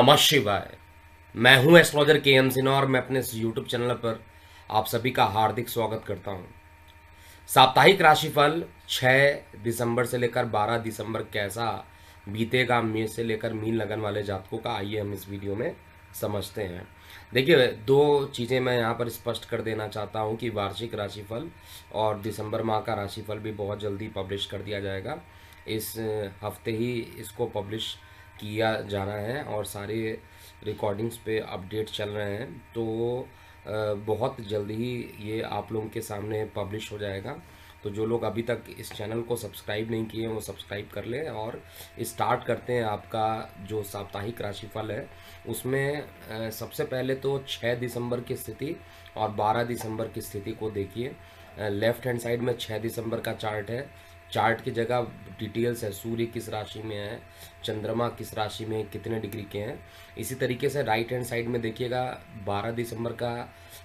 नमः शिवाय। मैं हूं एस्ट्रोलॉजर के एम सिन्हा और मैं अपने इस यूट्यूब चैनल पर आप सभी का हार्दिक स्वागत करता हूं। साप्ताहिक राशिफल 6 दिसंबर से लेकर 12 दिसंबर कैसा बीतेगा मेष से लेकर मीन लगन वाले जातकों का, आइए हम इस वीडियो में समझते हैं। देखिए, दो चीज़ें मैं यहाँ पर स्पष्ट कर देना चाहता हूँ कि वार्षिक राशिफल और दिसंबर माह का राशिफल भी बहुत जल्दी पब्लिश कर दिया जाएगा। इस हफ्ते ही इसको पब्लिश किया जाना है और सारे रिकॉर्डिंग्स पे अपडेट चल रहे हैं, तो बहुत जल्द ही ये आप लोगों के सामने पब्लिश हो जाएगा। तो जो लोग अभी तक इस चैनल को सब्सक्राइब नहीं किए वो सब्सक्राइब कर लें और स्टार्ट करते हैं आपका जो साप्ताहिक राशिफल है। उसमें सबसे पहले तो 6 दिसंबर की स्थिति और 12 दिसंबर की स्थिति को देखिए। लेफ्ट हैंड साइड में 6 दिसंबर का चार्ट है। चार्ट की जगह डिटेल्स है, सूर्य किस राशि में है, चंद्रमा किस राशि में कितने डिग्री के हैं। इसी तरीके से राइट हैंड साइड में देखिएगा 12 दिसंबर का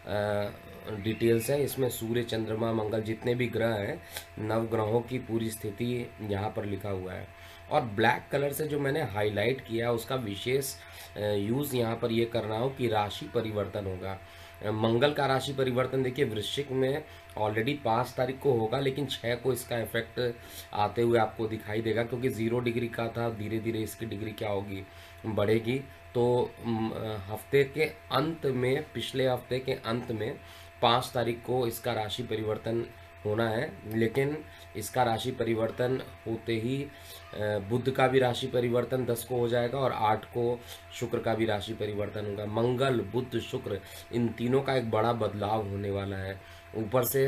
डिटेल्स है। इसमें सूर्य, चंद्रमा, मंगल जितने भी ग्रह हैं, नव ग्रहों की पूरी स्थिति यहाँ पर लिखा हुआ है। और ब्लैक कलर से जो मैंने हाईलाइट किया उसका विशेष यूज़ यहाँ पर ये कर रहा हूँ कि राशि परिवर्तन होगा। मंगल का राशि परिवर्तन देखिए, वृश्चिक में ऑलरेडी 5 तारीख को होगा, लेकिन 6 को इसका इफेक्ट आते हुए आपको दिखाई देगा, क्योंकि 0 डिग्री का था, धीरे धीरे इसकी डिग्री क्या होगी, बढ़ेगी। तो हफ्ते के अंत में, पिछले हफ्ते के अंत में 5 तारीख को इसका राशि परिवर्तन होना है। लेकिन इसका राशि परिवर्तन होते ही बुध का भी राशि परिवर्तन 10 को हो जाएगा और 8 को शुक्र का भी राशि परिवर्तन होगा। मंगल, बुध, शुक्र, इन तीनों का एक बड़ा बदलाव होने वाला है। ऊपर से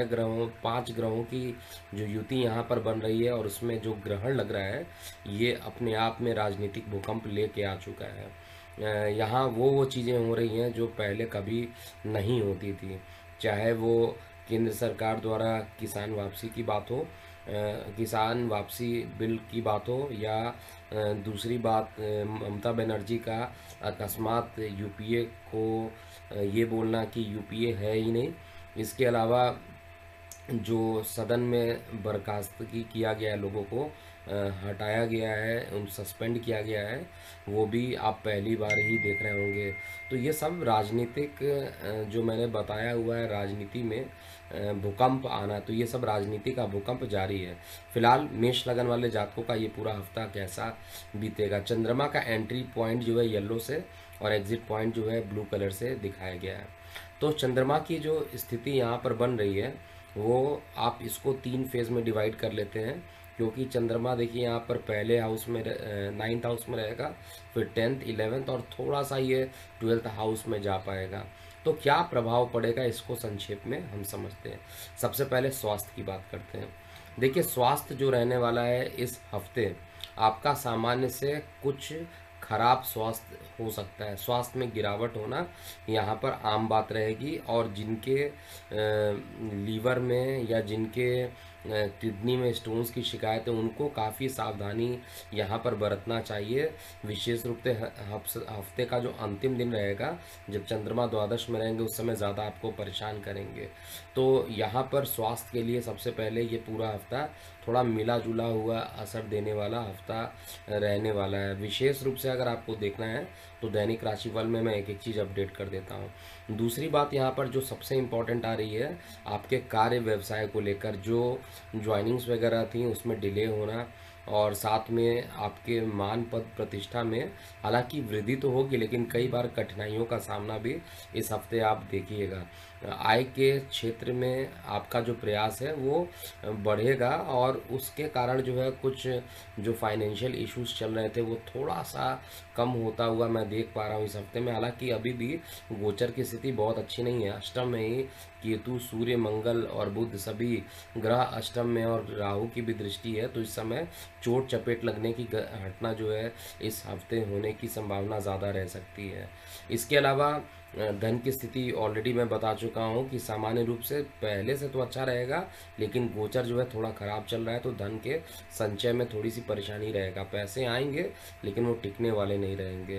5 ग्रहों की जो युति यहाँ पर बन रही है और उसमें जो ग्रहण लग रहा है, ये अपने आप में राजनीतिक भूकंप लेके आ चुका है। यहाँ वो चीज़ें हो रही हैं जो पहले कभी नहीं होती थी, चाहे वो केंद्र सरकार द्वारा किसान वापसी की बात हो, किसान वापसी बिल की बात हो, या दूसरी बात ममता बनर्जी का अकस्मात यूपीए को ये बोलना कि यूपीए है ही नहीं। इसके अलावा जो सदन में बर्खास्तगी किया गया है, लोगों को हटाया गया है, उन सस्पेंड किया गया है, वो भी आप पहली बार ही देख रहे होंगे। तो ये सब राजनीतिक जो मैंने बताया हुआ है, राजनीति में भूकंप आना, तो ये सब राजनीति का भूकंप जारी है। फिलहाल मेष लगन वाले जातकों का ये पूरा हफ्ता कैसा बीतेगा। चंद्रमा का एंट्री पॉइंट जो है येलो से और एग्जिट पॉइंट जो है ब्लू कलर से दिखाया गया है। तो चंद्रमा की जो स्थिति यहाँ पर बन रही है, वो आप इसको 3 फेज में डिवाइड कर लेते हैं, क्योंकि चंद्रमा देखिए यहाँ पर पहले हाउस में 9th हाउस में रहेगा, फिर 10th, 11th और थोड़ा सा ये 12th हाउस में जा पाएगा। तो क्या प्रभाव पड़ेगा, इसको संक्षेप में हम समझते हैं। सबसे पहले स्वास्थ्य की बात करते हैं। देखिए, स्वास्थ्य जो रहने वाला है इस हफ्ते, आपका सामान्य से कुछ खराब स्वास्थ्य हो सकता है। स्वास्थ्य में गिरावट होना यहाँ पर आम बात रहेगी, और जिनके लीवर में या जिनके किडनी में स्टोन्स की शिकायत है, उनको काफ़ी सावधानी यहाँ पर बरतना चाहिए। विशेष रूप से हफ्ते का जो अंतिम दिन रहेगा, जब चंद्रमा द्वादश में रहेंगे, उस समय ज़्यादा आपको परेशान करेंगे। तो यहाँ पर स्वास्थ्य के लिए सबसे पहले ये पूरा हफ्ता थोड़ा मिला जुला हुआ असर देने वाला हफ्ता रहने वाला है। विशेष रूप से अगर आपको देखना है तो दैनिक राशिफल में मैं एक एक चीज़ अपडेट कर देता हूँ। दूसरी बात यहाँ पर जो सबसे इम्पॉर्टेंट आ रही है, आपके कार्य व्यवसाय को लेकर जो ज्वाइनिंग्स वगैरह थी उसमें डिले होना, और साथ में आपके मान पद प्रतिष्ठा में हालांकि वृद्धि तो होगी, लेकिन कई बार कठिनाइयों का सामना भी इस हफ्ते आप देखिएगा। आय के क्षेत्र में आपका जो प्रयास है वो बढ़ेगा, और उसके कारण जो है कुछ जो फाइनेंशियल इश्यूज चल रहे थे वो थोड़ा सा कम होता हुआ मैं देख पा रहा हूँ इस हफ्ते में। हालांकि अभी भी गोचर की स्थिति बहुत अच्छी नहीं है। अष्टम में ही केतु, सूर्य, मंगल और बुध सभी ग्रह अष्टम में, और राहु की भी दृष्टि है, तो इस समय चोट चपेट लगने की घटना जो है इस हफ्ते होने की संभावना ज़्यादा रह सकती है। इसके अलावा धन की स्थिति ऑलरेडी मैं बता चुका हूँ कि सामान्य रूप से पहले से तो अच्छा रहेगा, लेकिन गोचर जो है थोड़ा ख़राब चल रहा है, तो धन के संचय में थोड़ी सी परेशानी रहेगा। पैसे आएंगे लेकिन वो टिकने वाले नहीं रहेंगे।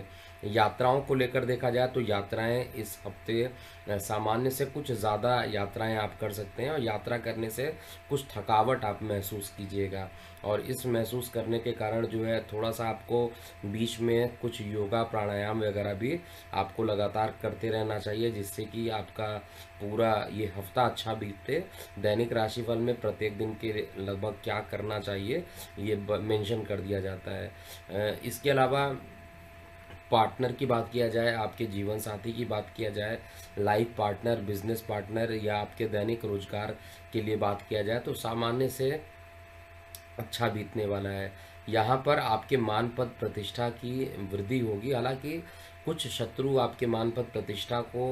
यात्राओं को लेकर देखा जाए तो यात्राएं इस हफ्ते सामान्य से कुछ ज़्यादा यात्राएं आप कर सकते हैं, और यात्रा करने से कुछ थकावट आप महसूस कीजिएगा। और इस महसूस करने के कारण जो है थोड़ा सा आपको बीच में कुछ योगा प्राणायाम वगैरह भी आपको लगातार करते रहना चाहिए, जिससे कि आपका पूरा ये हफ्ता अच्छा बीते। दैनिक राशिफल में प्रत्येक दिन के लगभग क्या करना चाहिए ये मेंशन कर दिया जाता है। इसके अलावा पार्टनर की बात किया जाए, आपके जीवन साथी की बात किया जाए, लाइफ पार्टनर, बिजनेस पार्टनर या आपके दैनिक रोजगार के लिए बात किया जाए तो सामान्य से अच्छा बीतने वाला है। यहाँ पर आपके मान पद प्रतिष्ठा की वृद्धि होगी। हालांकि कुछ शत्रु आपके मान पद प्रतिष्ठा को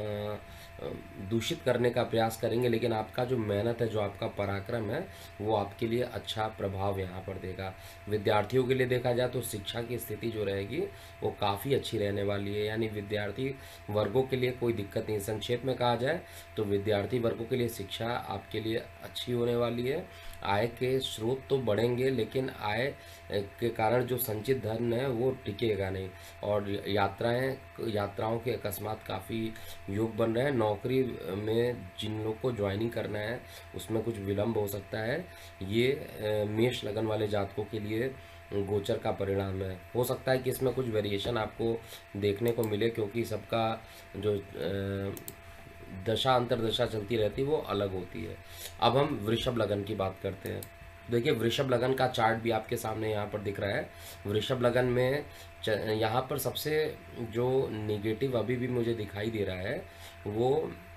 दूषित करने का प्रयास करेंगे, लेकिन आपका जो मेहनत है, जो आपका पराक्रम है, वो आपके लिए अच्छा प्रभाव यहाँ पर देगा। विद्यार्थियों के लिए देखा जाए तो शिक्षा की स्थिति जो रहेगी वो काफ़ी अच्छी रहने वाली है, यानी विद्यार्थी वर्गों के लिए कोई दिक्कत नहीं। संक्षेप में कहा जाए तो विद्यार्थी वर्गों के लिए शिक्षा आपके लिए अच्छी होने वाली है। आय के स्रोत तो बढ़ेंगे, लेकिन आय के कारण जो संचित धन है वो टिकेगा नहीं। और यात्राओं के अकस्मात काफ़ी योग बन रहे हैं। नौकरी में जिन लोग को ज्वाइनिंग करना है उसमें कुछ विलम्ब हो सकता है। ये मेष लगन वाले जातकों के लिए गोचर का परिणाम है। हो सकता है कि इसमें कुछ वेरिएशन आपको देखने को मिले, क्योंकि सबका जो दशा अंतरदशा चलती रहती है वो अलग होती है। अब हम वृषभ लगन की बात करते हैं। देखिए, वृषभ लगन का चार्ट भी आपके सामने यहाँ पर दिख रहा है। वृषभ लगन में यहाँ पर सबसे जो निगेटिव अभी भी मुझे दिखाई दे रहा है वो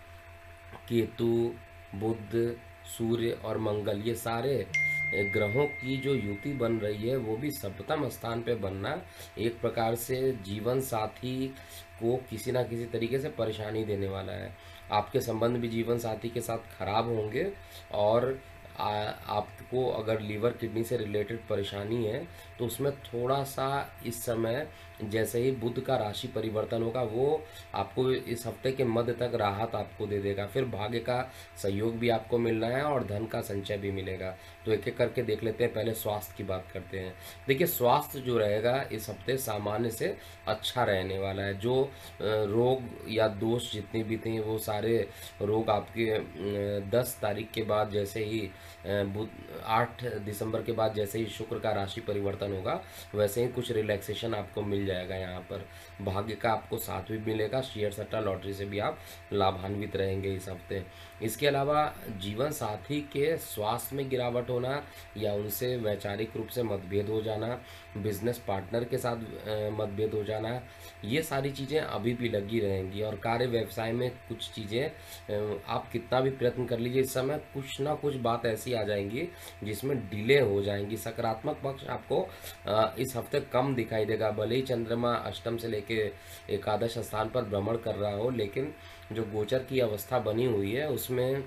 केतु, बुध, सूर्य और मंगल, ये सारे ग्रहों की जो युति बन रही है वो भी सप्तम स्थान पे बनना एक प्रकार से जीवन साथी को किसी ना किसी तरीके से परेशानी देने वाला है। आपके संबंध भी जीवन साथी के साथ खराब होंगे, और आपको अगर लीवर किडनी से रिलेटेड परेशानी है तो उसमें थोड़ा सा इस समय जैसे ही बुध का राशि परिवर्तन होगा वो आपको इस हफ्ते के मध्य तक राहत आपको दे देगा। फिर भाग्य का सहयोग भी आपको मिलना है और धन का संचय भी मिलेगा। तो एक एक करके देख लेते हैं। पहले स्वास्थ्य की बात करते हैं। देखिए, स्वास्थ्य जो रहेगा इस हफ्ते सामान्य से अच्छा रहने वाला है। जो रोग या दोष जितने भी थे वो सारे रोग आपके 10 तारीख के बाद जैसे ही 8 दिसंबर के बाद जैसे ही शुक्र का राशि परिवर्तन होगा वैसे ही कुछ रिलैक्सेशन आपको मिल जाएगा। यहाँ पर भाग्य का आपको साथ भी मिलेगा। शेयर सट्टा लॉटरी से भी आप लाभान्वित रहेंगे इस हफ्ते। इसके अलावा जीवन साथी के स्वास्थ्य में गिरावट होना या उनसे वैचारिक रूप से मतभेद हो जाना, बिजनेस पार्टनर के साथ मतभेद हो जाना, ये सारी चीज़ें अभी भी लगी रहेंगी। और कार्य व्यवसाय में कुछ चीज़ें आप कितना भी प्रयत्न कर लीजिए इस समय कुछ ना कुछ बात ऐसी आ जाएंगी जिसमें डिले हो जाएंगी। सकारात्मक पक्ष आपको इस हफ्ते कम दिखाई देगा। भले ही चंद्रमा अष्टम से लेके एकादश स्थान पर भ्रमण कर रहा हो, लेकिन जो गोचर की अवस्था बनी हुई है उसमें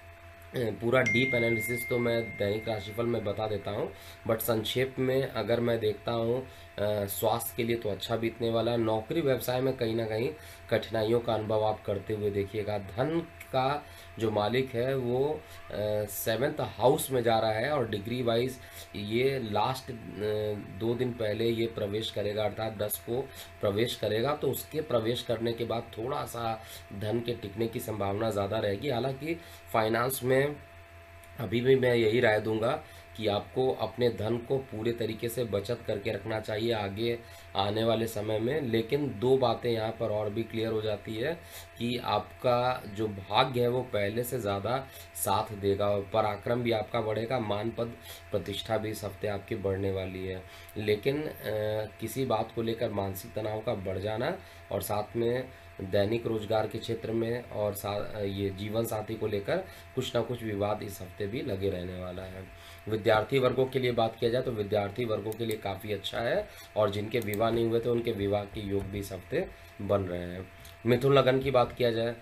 पूरा डीप एनालिसिस तो मैं दैनिक राशिफल में बता देता हूँ, बट संक्षेप में अगर मैं देखता हूँ स्वास्थ्य के लिए तो अच्छा बीतने वाला है। नौकरी व्यवसाय में कहीं ना कहीं कठिनाइयों का अनुभव आप करते हुए देखिएगा। धन का जो मालिक है वो 7th हाउस में जा रहा है और डिग्री वाइज ये लास्ट 2 दिन पहले ये प्रवेश करेगा, अर्थात 10 को प्रवेश करेगा। तो उसके प्रवेश करने के बाद थोड़ा सा धन के टिकने की संभावना ज़्यादा रहेगी। हालांकि फाइनेंस में अभी भी मैं यही राय दूंगा कि आपको अपने धन को पूरे तरीके से बचत करके रखना चाहिए आगे आने वाले समय में। लेकिन 2 बातें यहाँ पर और भी क्लियर हो जाती है कि आपका जो भाग्य है वो पहले से ज़्यादा साथ देगा और पराक्रम भी आपका बढ़ेगा, मान पद प्रतिष्ठा भी इस हफ्ते आपकी बढ़ने वाली है। लेकिन किसी बात को लेकर मानसिक तनाव का बढ़ जाना और साथ में दैनिक रोजगार के क्षेत्र में और ये जीवन साथी को लेकर कुछ ना कुछ विवाद इस हफ्ते भी लगे रहने वाला है। विद्यार्थी वर्गों के लिए बात किया जाए तो विद्यार्थी वर्गों के लिए काफ़ी अच्छा है, और जिनके विवाह नहीं हुए थे उनके विवाह के योग भी इस हफ्ते बन रहे हैं। मिथुन लगन की बात किया जाए,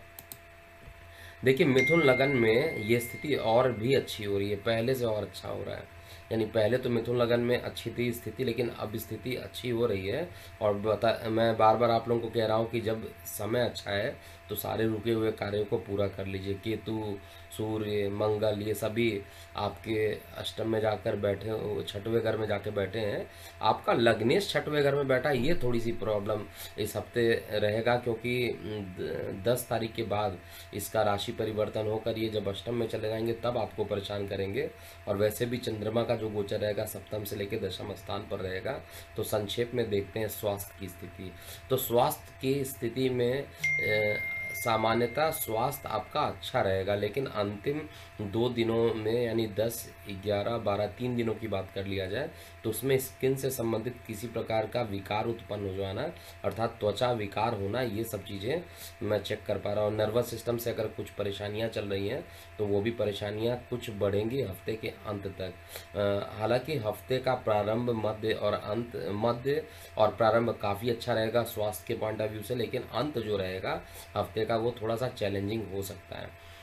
देखिए मिथुन लगन में ये स्थिति और भी अच्छी हो रही है, पहले से और अच्छा हो रहा है। यानी पहले तो मिथुन लगन में अच्छी थी स्थिति, लेकिन अब स्थिति अच्छी हो रही है। और मैं बार बार आप लोगों को कह रहा हूँ कि जब समय अच्छा है तो सारे रुके हुए कार्यों को पूरा कर लीजिए। केतु, सूर्य, मंगल ये सभी आपके अष्टम में जाकर बैठे, छठवें घर में जाके बैठे हैं। आपका लग्नेश छठवें घर में बैठा है, ये थोड़ी सी प्रॉब्लम इस हफ्ते रहेगा, क्योंकि 10 तारीख के बाद इसका राशि परिवर्तन होकर ये जब अष्टम में चले जाएंगे तब आपको परेशान करेंगे। और वैसे भी चंद्रमा का जो गोचर रहेगा सप्तम से लेकर दशम स्थान पर रहेगा। तो संक्षेप में देखते हैं स्वास्थ्य की स्थिति। तो स्वास्थ्य की स्थिति में सामान्यतः स्वास्थ्य आपका अच्छा रहेगा, लेकिन अंतिम 2 दिनों में यानी 10, 11, 12 3 दिनों की बात कर लिया जाए तो उसमें स्किन से संबंधित किसी प्रकार का विकार उत्पन्न हो जाना, अर्थात त्वचा विकार होना, ये सब चीज़ें मैं चेक कर पा रहा हूँ। नर्वस सिस्टम से अगर कुछ परेशानियाँ चल रही हैं तो वो भी परेशानियाँ कुछ बढ़ेंगी हफ्ते के अंत तक। हालांकि हफ्ते का प्रारंभ, मध्य और प्रारंभ काफ़ी अच्छा रहेगा स्वास्थ्य के पॉइंट ऑफ व्यू से, लेकिन अंत जो रहेगा हफ्ते का वो थोड़ा सा चैलेंजिंग हो सकता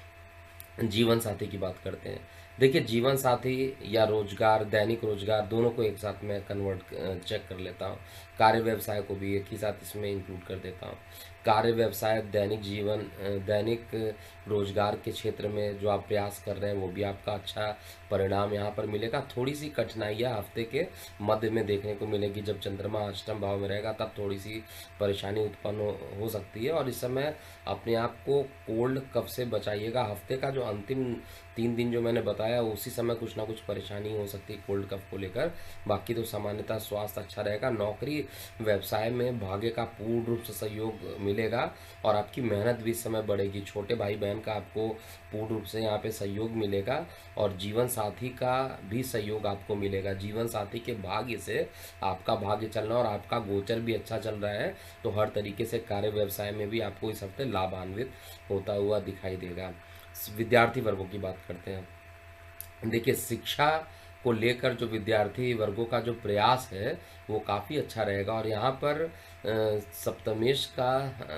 है। जीवन साथी की बात करते हैं। देखिए, जीवन साथी या रोजगार, दैनिक रोजगार दोनों को एक साथ में चेक कर लेता हूँ। कार्य व्यवसाय को भी एक ही साथ इसमें इंक्लूड कर देता हूँ। कार्य व्यवसाय, दैनिक जीवन, दैनिक रोजगार के क्षेत्र में जो आप प्रयास कर रहे हैं वो भी आपका अच्छा परिणाम यहाँ पर मिलेगा। थोड़ी सी कठिनाइयाँ हफ्ते के मध्य में देखने को मिलेगी, जब चंद्रमा अष्टम भाव में रहेगा तब थोड़ी सी परेशानी उत्पन्न हो सकती है। और इस समय अपने आप को कोल्ड कफ से बचाइएगा। हफ्ते का जो अंतिम 3 दिन जो मैंने बताया उसी समय कुछ ना कुछ परेशानी हो सकती है कोल्ड कफ को लेकर। बाकी तो सामान्यतः स्वास्थ्य अच्छा रहेगा। नौकरी व्यवसाय में भाग्य का पूर्ण रूप से सहयोग मिलेगा और आपकी मेहनत भी इस समय बढ़ेगी। छोटे भाई बहन का आपको पूर्ण रूप से यहाँ पे सहयोग मिलेगा और जीवन साथी का भी सहयोग आपको मिलेगा। जीवन साथी के भाग्य से आपका भाग्य चलना और आपका गोचर भी अच्छा चल रहा है, तो हर तरीके से कार्य व्यवसाय में भी आपको इस हफ्ते लाभान्वित होता हुआ दिखाई देगा। विद्यार्थी वर्गों की बात करते हैं। देखिए, शिक्षा को लेकर जो विद्यार्थी वर्गों का जो प्रयास है वो काफ़ी अच्छा रहेगा। और यहाँ पर सप्तमेश का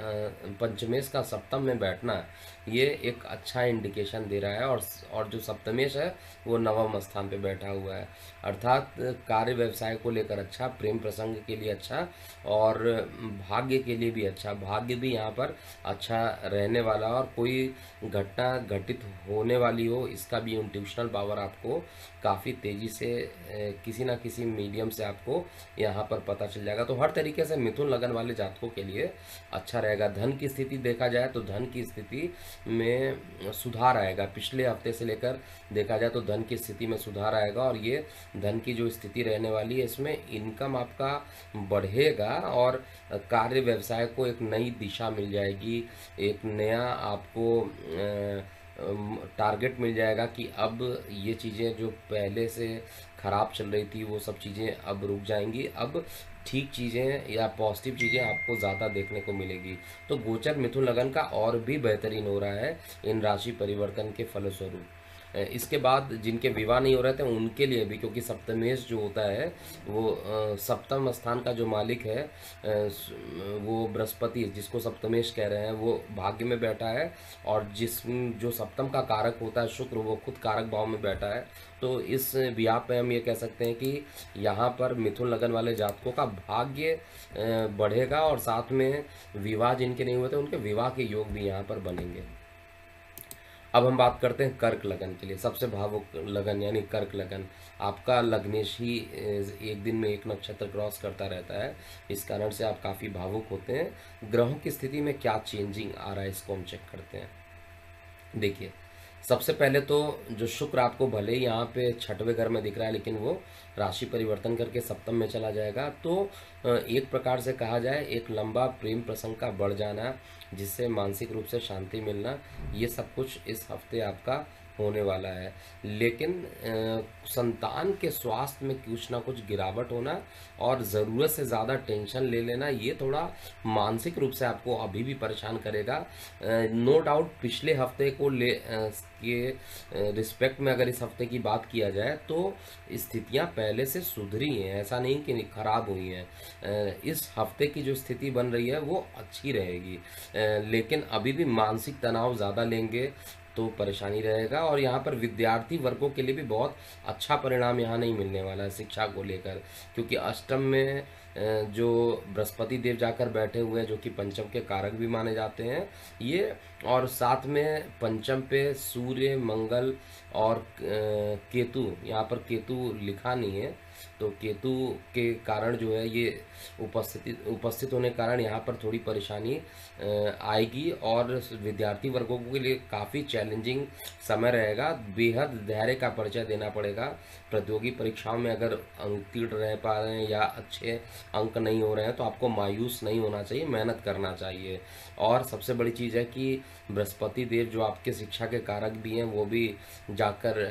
पंचमेश का सप्तम में बैठना ये एक अच्छा इंडिकेशन दे रहा है। और जो सप्तमेश है वो नवम स्थान पे बैठा हुआ है, अर्थात कार्य व्यवसाय को लेकर अच्छा, प्रेम प्रसंग के लिए अच्छा और भाग्य के लिए भी अच्छा। भाग्य भी यहाँ पर अच्छा रहने वाला, और कोई घटना घटित होने वाली हो इसका भी इंट्यूशनल पावर आपको काफ़ी तेज़ी से किसी ना किसी मीडियम से आपको यहाँ पर पता चल जाएगा। तो हर तरीके से मिथुन लगन वाले जातकों के लिए अच्छा रहेगा। धन की स्थिति देखा जाए तो धन की स्थिति में सुधार आएगा। पिछले हफ्ते से लेकर देखा जाए तो धन की स्थिति में सुधार आएगा, और ये धन की जो स्थिति रहने वाली है इसमें इनकम आपका बढ़ेगा और कार्य व्यवसाय को एक नई दिशा मिल जाएगी। एक नया आपको टारगेट मिल जाएगा कि अब ये चीज़ें जो पहले से ख़राब चल रही थी वो सब चीज़ें अब रुक जाएंगी। अब ठीक चीज़ें या पॉजिटिव चीज़ें आपको ज़्यादा देखने को मिलेगी। तो गोचर मिथुन लगन का और भी बेहतरीन हो रहा है इन राशि परिवर्तन के फलस्वरूप। इसके बाद जिनके विवाह नहीं हो रहे थे उनके लिए भी, क्योंकि सप्तमेश जो होता है वो सप्तम स्थान का जो मालिक है वो बृहस्पति, जिसको सप्तमेश कह रहे हैं, वो भाग्य में बैठा है। और जो सप्तम का कारक होता है शुक्र, वो खुद कारक भाव में बैठा है। तो इस ब्याह पे हम ये कह सकते हैं कि यहाँ पर मिथुन लगन वाले जातकों का भाग्य बढ़ेगा और साथ में विवाह जिनके नहीं हुए थे उनके विवाह के योग भी यहाँ पर बनेंगे। अब हम बात करते हैं कर्क लगन के लिए। सबसे भावुक लगन यानी कर्क लगन, आपका लग्नेश ही एक दिन में एक नक्षत्र क्रॉस करता रहता है, इस कारण से आप काफ़ी भावुक होते हैं। ग्रहों की स्थिति में क्या चेंजिंग आ रहा है इसको हम चेक करते हैं। देखिए, सबसे पहले तो जो शुक्र आपको भले ही यहाँ पे छठवें घर में दिख रहा है, लेकिन वो राशि परिवर्तन करके सप्तम में चला जाएगा। तो एक प्रकार से कहा जाए एक लंबा प्रेम प्रसंग का बढ़ जाना, जिससे मानसिक रूप से शांति मिलना, ये सब कुछ इस हफ्ते आपका होने वाला है। लेकिन संतान के स्वास्थ्य में कुछ ना कुछ गिरावट होना और ज़रूरत से ज़्यादा टेंशन ले लेना, ये थोड़ा मानसिक रूप से आपको अभी भी परेशान करेगा। नो डाउट पिछले हफ्ते को के रिस्पेक्ट में अगर इस हफ्ते की बात किया जाए तो स्थितियां पहले से सुधरी हैं, ऐसा नहीं कि खराब हुई हैं। इस हफ्ते की जो स्थिति बन रही है वो अच्छी रहेगी, लेकिन अभी भी मानसिक तनाव ज़्यादा लेंगे, तो परेशानी रहेगा। और यहाँ पर विद्यार्थी वर्गों के लिए भी बहुत अच्छा परिणाम यहाँ नहीं मिलने वाला है शिक्षा को लेकर, क्योंकि अष्टम में जो बृहस्पति देव जाकर बैठे हुए हैं, जो कि पंचम के कारक भी माने जाते हैं ये, और साथ में पंचम पे सूर्य, मंगल और केतु, यहाँ पर केतु लिखा नहीं है, तो केतु के कारण जो है ये उपस्थित होने के कारण यहाँ पर थोड़ी परेशानी आएगी, और विद्यार्थी वर्गों के लिए काफ़ी चैलेंजिंग समय रहेगा। बेहद धैर्य का परिचय देना पड़ेगा। प्रतियोगी परीक्षाओं में अगर उत्तीर्ण रह पा रहे हैं या अच्छे अंक नहीं हो रहे हैं तो आपको मायूस नहीं होना चाहिए, मेहनत करना चाहिए। और सबसे बड़ी चीज़ है कि बृहस्पति देव जो आपके शिक्षा के कारक भी हैं वो भी जाकर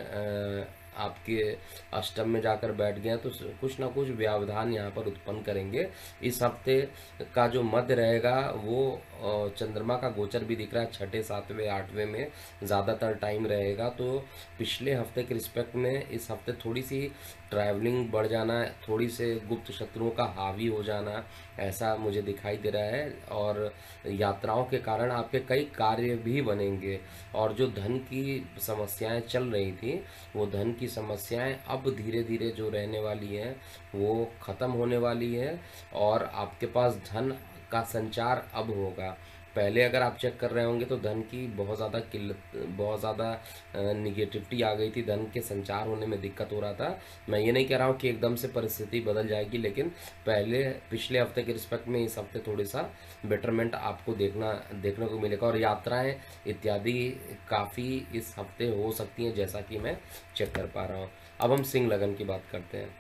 आपके अष्टम में जाकर बैठ गए हैं, तो कुछ ना कुछ व्यवधान यहाँ पर उत्पन्न करेंगे। इस हफ्ते का जो मध्य रहेगा वो चंद्रमा का गोचर भी दिख रहा है 6, 7, 8वें में ज़्यादातर टाइम रहेगा। तो पिछले हफ्ते के रिस्पेक्ट में इस हफ्ते थोड़ी सी ट्रैवलिंग बढ़ जाना, थोड़ी से गुप्त शत्रुओं का हावी हो जाना, ऐसा मुझे दिखाई दे रहा है। और यात्राओं के कारण आपके कई कार्य भी बनेंगे, और जो धन की समस्याएं चल रही थी वो धन की समस्याएं अब धीरे धीरे जो रहने वाली हैं वो ख़त्म होने वाली है, और आपके पास धन का संचार अब होगा। पहले अगर आप चेक कर रहे होंगे तो धन की बहुत ज़्यादा किल्लत, बहुत ज़्यादा निगेटिविटी आ गई थी, धन के संचार होने में दिक्कत हो रहा था। मैं ये नहीं कह रहा हूँ कि एकदम से परिस्थिति बदल जाएगी, लेकिन पिछले हफ्ते के रिस्पेक्ट में इस हफ्ते थोड़ी सा बेटरमेंट आपको देखने को मिलेगा, और यात्राएं इत्यादि काफ़ी इस हफ्ते हो सकती हैं, जैसा कि मैं चेक कर पा रहा हूँ। अब हम सिंह लगन की बात करते हैं।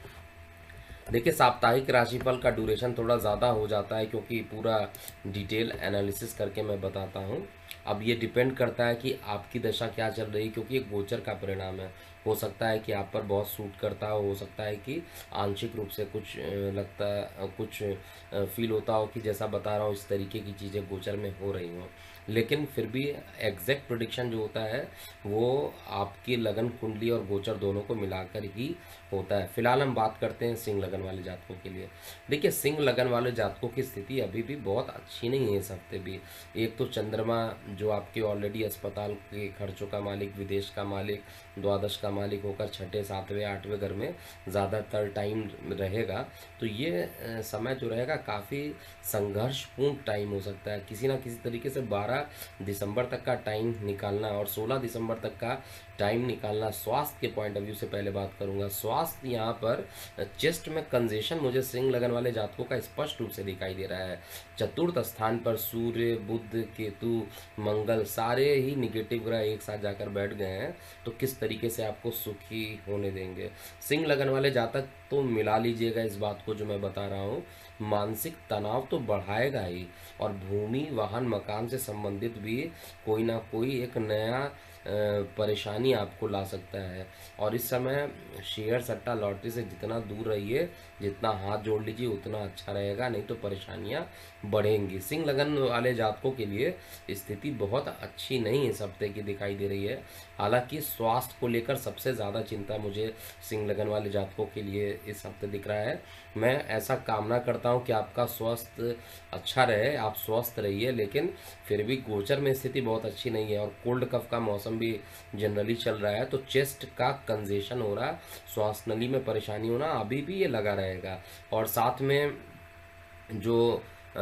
देखिए, साप्ताहिक राशिफल का ड्यूरेशन थोड़ा ज़्यादा हो जाता है, क्योंकि पूरा डिटेल एनालिसिस करके मैं बताता हूँ। अब ये डिपेंड करता है कि आपकी दशा क्या चल रही है, क्योंकि ये गोचर का परिणाम है। हो सकता है कि आप पर बहुत सूट करता हो सकता है कि आंशिक रूप से कुछ कुछ फील होता हो कि जैसा बता रहा हूँ इस तरीके की चीज़ें गोचर में हो रही हों, लेकिन फिर भी एग्जैक्ट प्रेडिक्शन जो होता है वो आपकी लगन कुंडली और गोचर दोनों को मिलाकर ही होता है। फिलहाल हम बात करते हैं सिंह लगन वाले जातकों के लिए। देखिए, सिंह लगन वाले जातकों की स्थिति अभी भी बहुत अच्छी नहीं है इस हफ्ते भी। एक तो चंद्रमा जो आपके ऑलरेडी अस्पताल के खर्चों का मालिक, विदेश का मालिक, द्वादश का मालिक होकर 6, 7, 8वें घर में ज़्यादातर टाइम रहेगा, तो ये समय जो रहेगा काफ़ी संघर्षपूर्ण टाइम हो सकता है। किसी ना किसी तरीके से 12 दिसंबर तक का टाइम निकालना और 16 दिसंबर तक का टाइम निकालना। स्वास्थ्य के पॉइंट ऑफ व्यू से पहले बात करूंगा। स्वास्थ्य यहाँ पर चेस्ट में कंजेशन मुझे सिंह लगन वाले जातकों का स्पष्ट रूप से दिखाई दे रहा है। चतुर्थ स्थान पर सूर्य, बुध, केतु, मंगल सारे ही निगेटिव ग्रह एक साथ जाकर बैठ गए हैं, तो किस तरीके से आपको सुखी होने देंगे। सिंह लगन वाले जातक तो मिला लीजिएगा इस बात को जो मैं बता रहा हूँ, मानसिक तनाव तो बढ़ाएगा ही, और भूमि, वाहन, मकान से संबंधित भी कोई ना कोई एक नया परेशानी आपको ला सकता है। और इस समय शेयर, सट्टा, लॉटरी से जितना दूर रहिए, जितना हाथ जोड़ लीजिए उतना अच्छा रहेगा, नहीं तो परेशानियां बढ़ेंगी। सिंह लगन वाले जातकों के लिए स्थिति बहुत अच्छी नहीं इस हफ्ते की दिखाई दे रही है। हालांकि स्वास्थ्य को लेकर सबसे ज़्यादा चिंता मुझे सिंह लगन वाले जातकों के लिए इस हफ्ते दिख रहा है। मैं ऐसा कामना करता हूं कि आपका स्वास्थ्य अच्छा रहे, आप स्वस्थ रहिए, लेकिन फिर भी गोचर में स्थिति बहुत अच्छी नहीं है, और कोल्ड कफ का मौसम भी जनरली चल रहा है, तो चेस्ट का कंजेशन हो रहा है, श्वास नली में परेशानी होना अभी भी ये लगा रहेगा। और साथ में जो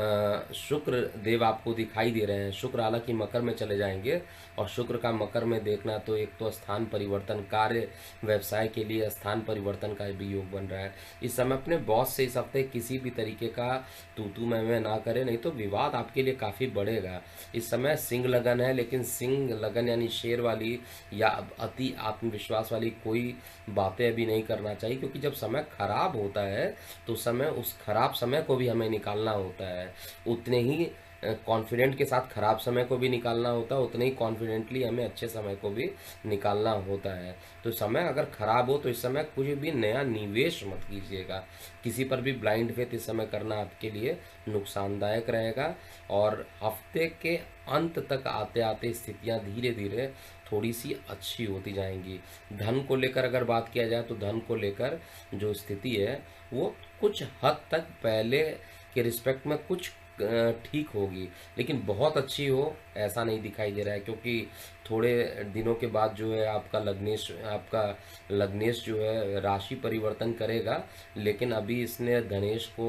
शुक्र देव आपको दिखाई दे रहे हैं, शुक्र हालांकि मकर में चले जाएंगे, और शुक्र का मकर में देखना तो एक तो स्थान परिवर्तन, कार्य व्यवसाय के लिए स्थान परिवर्तन का भी योग बन रहा है। इस समय अपने बॉस से इस हफ्ते किसी भी तरीके का तू मैं ना करें, नहीं तो विवाद आपके लिए काफ़ी बढ़ेगा। इस समय सिंह लगन है, लेकिन सिंह लगन यानी शेर वाली या अति आत्मविश्वास वाली कोई बातें अभी नहीं करना चाहिए, क्योंकि जब समय खराब होता है तो समय, उस खराब समय को भी हमें निकालना होता है। उतने ही कॉन्फिडेंट के साथ खराब समय को भी निकालना होता है, उतने ही कॉन्फिडेंटली हमें अच्छे समय को भी निकालना होता है। तो समय अगर खराब हो तो इस समय कुछ भी नया निवेश मत कीजिएगा, किसी पर भी ब्लाइंड फेथ इस समय करना आपके लिए नुकसानदायक रहेगा। और हफ्ते के अंत तक आते आते स्थितियां धीरे धीरे थोड़ी सी अच्छी होती जाएंगी। धन को लेकर अगर बात किया जाए तो धन को लेकर जो स्थिति है वो कुछ हद तक पहले के रिस्पेक्ट में कुछ ठीक होगी, लेकिन बहुत अच्छी हो ऐसा नहीं दिखाई दे रहा है, क्योंकि थोड़े दिनों के बाद जो है आपका लग्नेश जो है राशि परिवर्तन करेगा, लेकिन अभी इसने धनेश को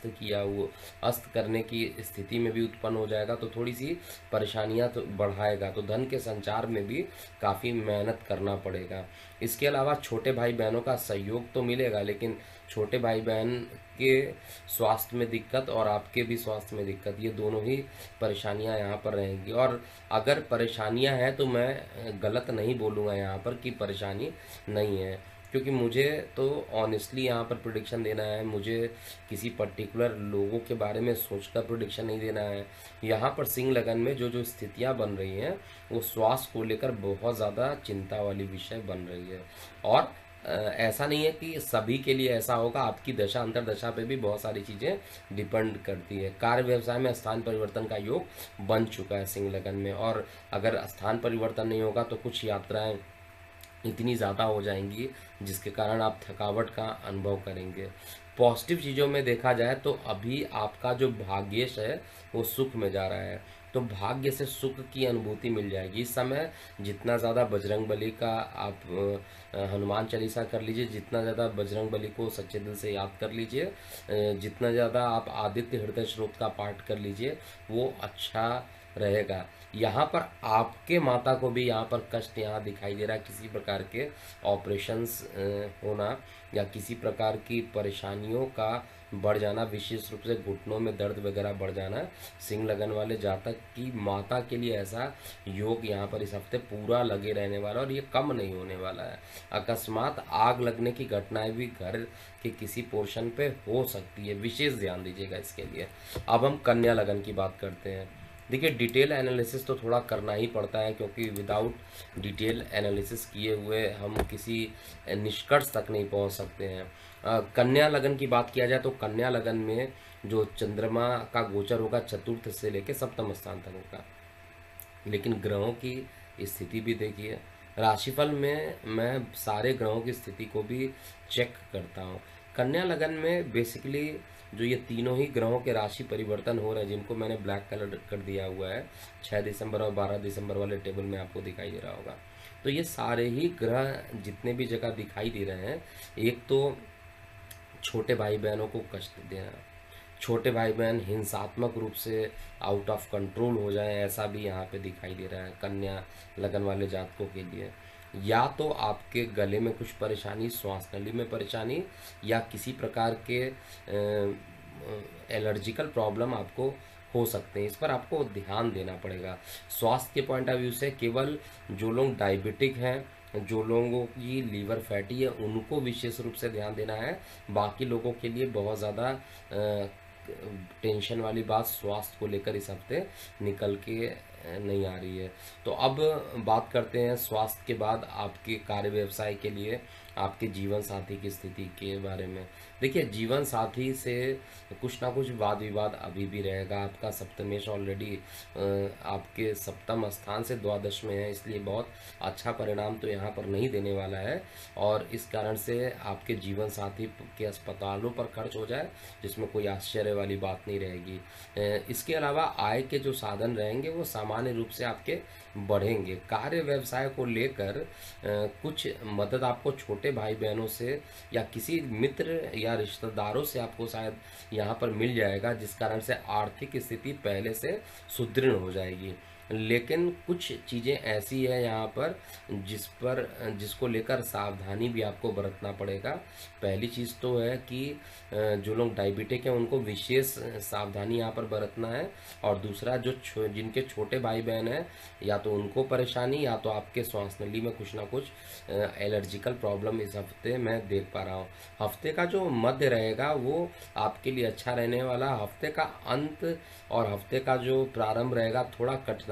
अस्त करने की स्थिति में भी उत्पन्न हो जाएगा, तो थोड़ी सी परेशानियां तो बढ़ाएगा, तो धन के संचार में भी काफ़ी मेहनत करना पड़ेगा। इसके अलावा छोटे भाई बहनों का सहयोग तो मिलेगा, लेकिन छोटे भाई बहन के स्वास्थ्य में दिक्कत और आपके भी स्वास्थ्य में दिक्कत, ये दोनों ही परेशानियां यहाँ पर रहेंगी। और अगर परेशानियां हैं तो मैं गलत नहीं बोलूँगा यहाँ पर कि परेशानी नहीं है, क्योंकि मुझे तो ऑनेस्टली यहाँ पर प्रिडिक्शन देना है, मुझे किसी पर्टिकुलर लोगों के बारे में सोचकर प्रिडिक्शन नहीं देना है। यहाँ पर सिंह लगन में जो जो स्थितियाँ बन रही हैं वो स्वास्थ्य को लेकर बहुत ज़्यादा चिंता वाली विषय बन रही है। और ऐसा नहीं है कि सभी के लिए ऐसा होगा, आपकी दशा अंतरदशा पे भी बहुत सारी चीज़ें डिपेंड करती है। कार्य व्यवसाय में स्थान परिवर्तन का योग बन चुका है सिंह लगन में, और अगर स्थान परिवर्तन नहीं होगा तो कुछ यात्राएं इतनी ज़्यादा हो जाएंगी जिसके कारण आप थकावट का अनुभव करेंगे। पॉजिटिव चीज़ों में देखा जाए तो अभी आपका जो भाग्येश है वो सुख में जा रहा है, तो भाग्य से सुख की अनुभूति मिल जाएगी। इस समय जितना ज़्यादा बजरंग बली का आप हनुमान चालीसा कर लीजिए, जितना ज़्यादा बजरंग बली को सच्चे दिल से याद कर लीजिए, जितना ज़्यादा आप आदित्य हृदय स्रोत का पाठ कर लीजिए, वो अच्छा रहेगा। यहाँ पर आपके माता को भी यहाँ पर कष्ट यहाँ दिखाई दे रहा है, किसी प्रकार के ऑपरेशंस होना या किसी प्रकार की परेशानियों का बढ़ जाना, विशेष रूप से घुटनों में दर्द वगैरह बढ़ जाना। सिंह लगन वाले जातक की माता के लिए ऐसा योग यहाँ पर इस हफ्ते पूरा लगे रहने वाला, और ये कम नहीं होने वाला है। अकस्मात आग लगने की घटनाएं भी घर के किसी पोर्शन पे हो सकती है, विशेष ध्यान दीजिएगा इसके लिए। अब हम कन्या लगन की बात करते हैं। देखिए, डिटेल एनालिसिस तो थोड़ा करना ही पड़ता है, क्योंकि विदाउट डिटेल एनालिसिस किए हुए हम किसी निष्कर्ष तक नहीं पहुंच सकते हैं। कन्या लगन की बात किया जाए तो कन्या लगन में जो चंद्रमा का गोचर होगा चतुर्थ से लेकर सप्तम स्थान तक होगा, लेकिन ग्रहों की स्थिति भी देखिए। राशिफल में मैं सारे ग्रहों की स्थिति को भी चेक करता हूँ। कन्या लगन में बेसिकली जो ये तीनों ही ग्रहों के राशि परिवर्तन हो रहे हैं, जिनको मैंने ब्लैक कलर कर दिया हुआ है, 6 दिसंबर और 12 दिसंबर वाले टेबल में आपको दिखाई दे रहा होगा, तो ये सारे ही ग्रह जितने भी जगह दिखाई दे रहे हैं, एक तो छोटे भाई बहनों को कष्ट देना, छोटे भाई बहन हिंसात्मक रूप से आउट ऑफ कंट्रोल हो जाए, ऐसा भी यहाँ पे दिखाई दे रहा है कन्या लगन वाले जातकों के लिए। या तो आपके गले में कुछ परेशानी, श्वास नली में परेशानी, या किसी प्रकार के एलर्जिकल प्रॉब्लम आपको हो सकते हैं, इस पर आपको ध्यान देना पड़ेगा। स्वास्थ्य के पॉइंट ऑफ व्यू से केवल जो लोग डायबिटिक हैं, जो लोगों की लीवर फैटी है, उनको विशेष रूप से ध्यान देना है। बाकी लोगों के लिए बहुत ज़्यादा टेंशन वाली बात स्वास्थ्य को लेकर इस हफ्ते निकल के नहीं आ रही है। तो अब बात करते हैं स्वास्थ्य के बाद आपके कार्य व्यवसाय के लिए आपके जीवन साथी की स्थिति के बारे में। देखिए, जीवन साथी से कुछ ना कुछ वाद विवाद अभी भी रहेगा। आपका सप्तमेश ऑलरेडी आपके सप्तम स्थान से द्वादश में है, इसलिए बहुत अच्छा परिणाम तो यहाँ पर नहीं देने वाला है, और इस कारण से आपके जीवन साथी के अस्पतालों पर खर्च हो जाए, जिसमें कोई आश्चर्य वाली बात नहीं रहेगी। इसके अलावा आय के जो साधन रहेंगे वो सामान्य रूप से आपके बढ़ेंगे। कार्य व्यवसाय को लेकर कुछ मदद आपको छोटे भाई बहनों से या किसी मित्र या रिश्तेदारों से आपको शायद यहाँ पर मिल जाएगा, जिस कारण से आर्थिक स्थिति पहले से सुदृढ़ हो जाएगी। लेकिन कुछ चीज़ें ऐसी है यहाँ पर जिसको लेकर सावधानी भी आपको बरतना पड़ेगा। पहली चीज़ तो है कि जो लोग डायबिटिक हैं उनको विशेष सावधानी यहाँ पर बरतना है, और दूसरा जिनके छोटे भाई बहन हैं, या तो उनको परेशानी या तो आपके श्वास नली में कुछ ना कुछ एलर्जिकल प्रॉब्लम इस हफ्ते मैं देख पा रहा हूँ। हफ्ते का जो मध्य रहेगा वो आपके लिए अच्छा रहने वाला। हफ्ते का अंत और हफ्ते का जो प्रारंभ रहेगा थोड़ा कठिनाई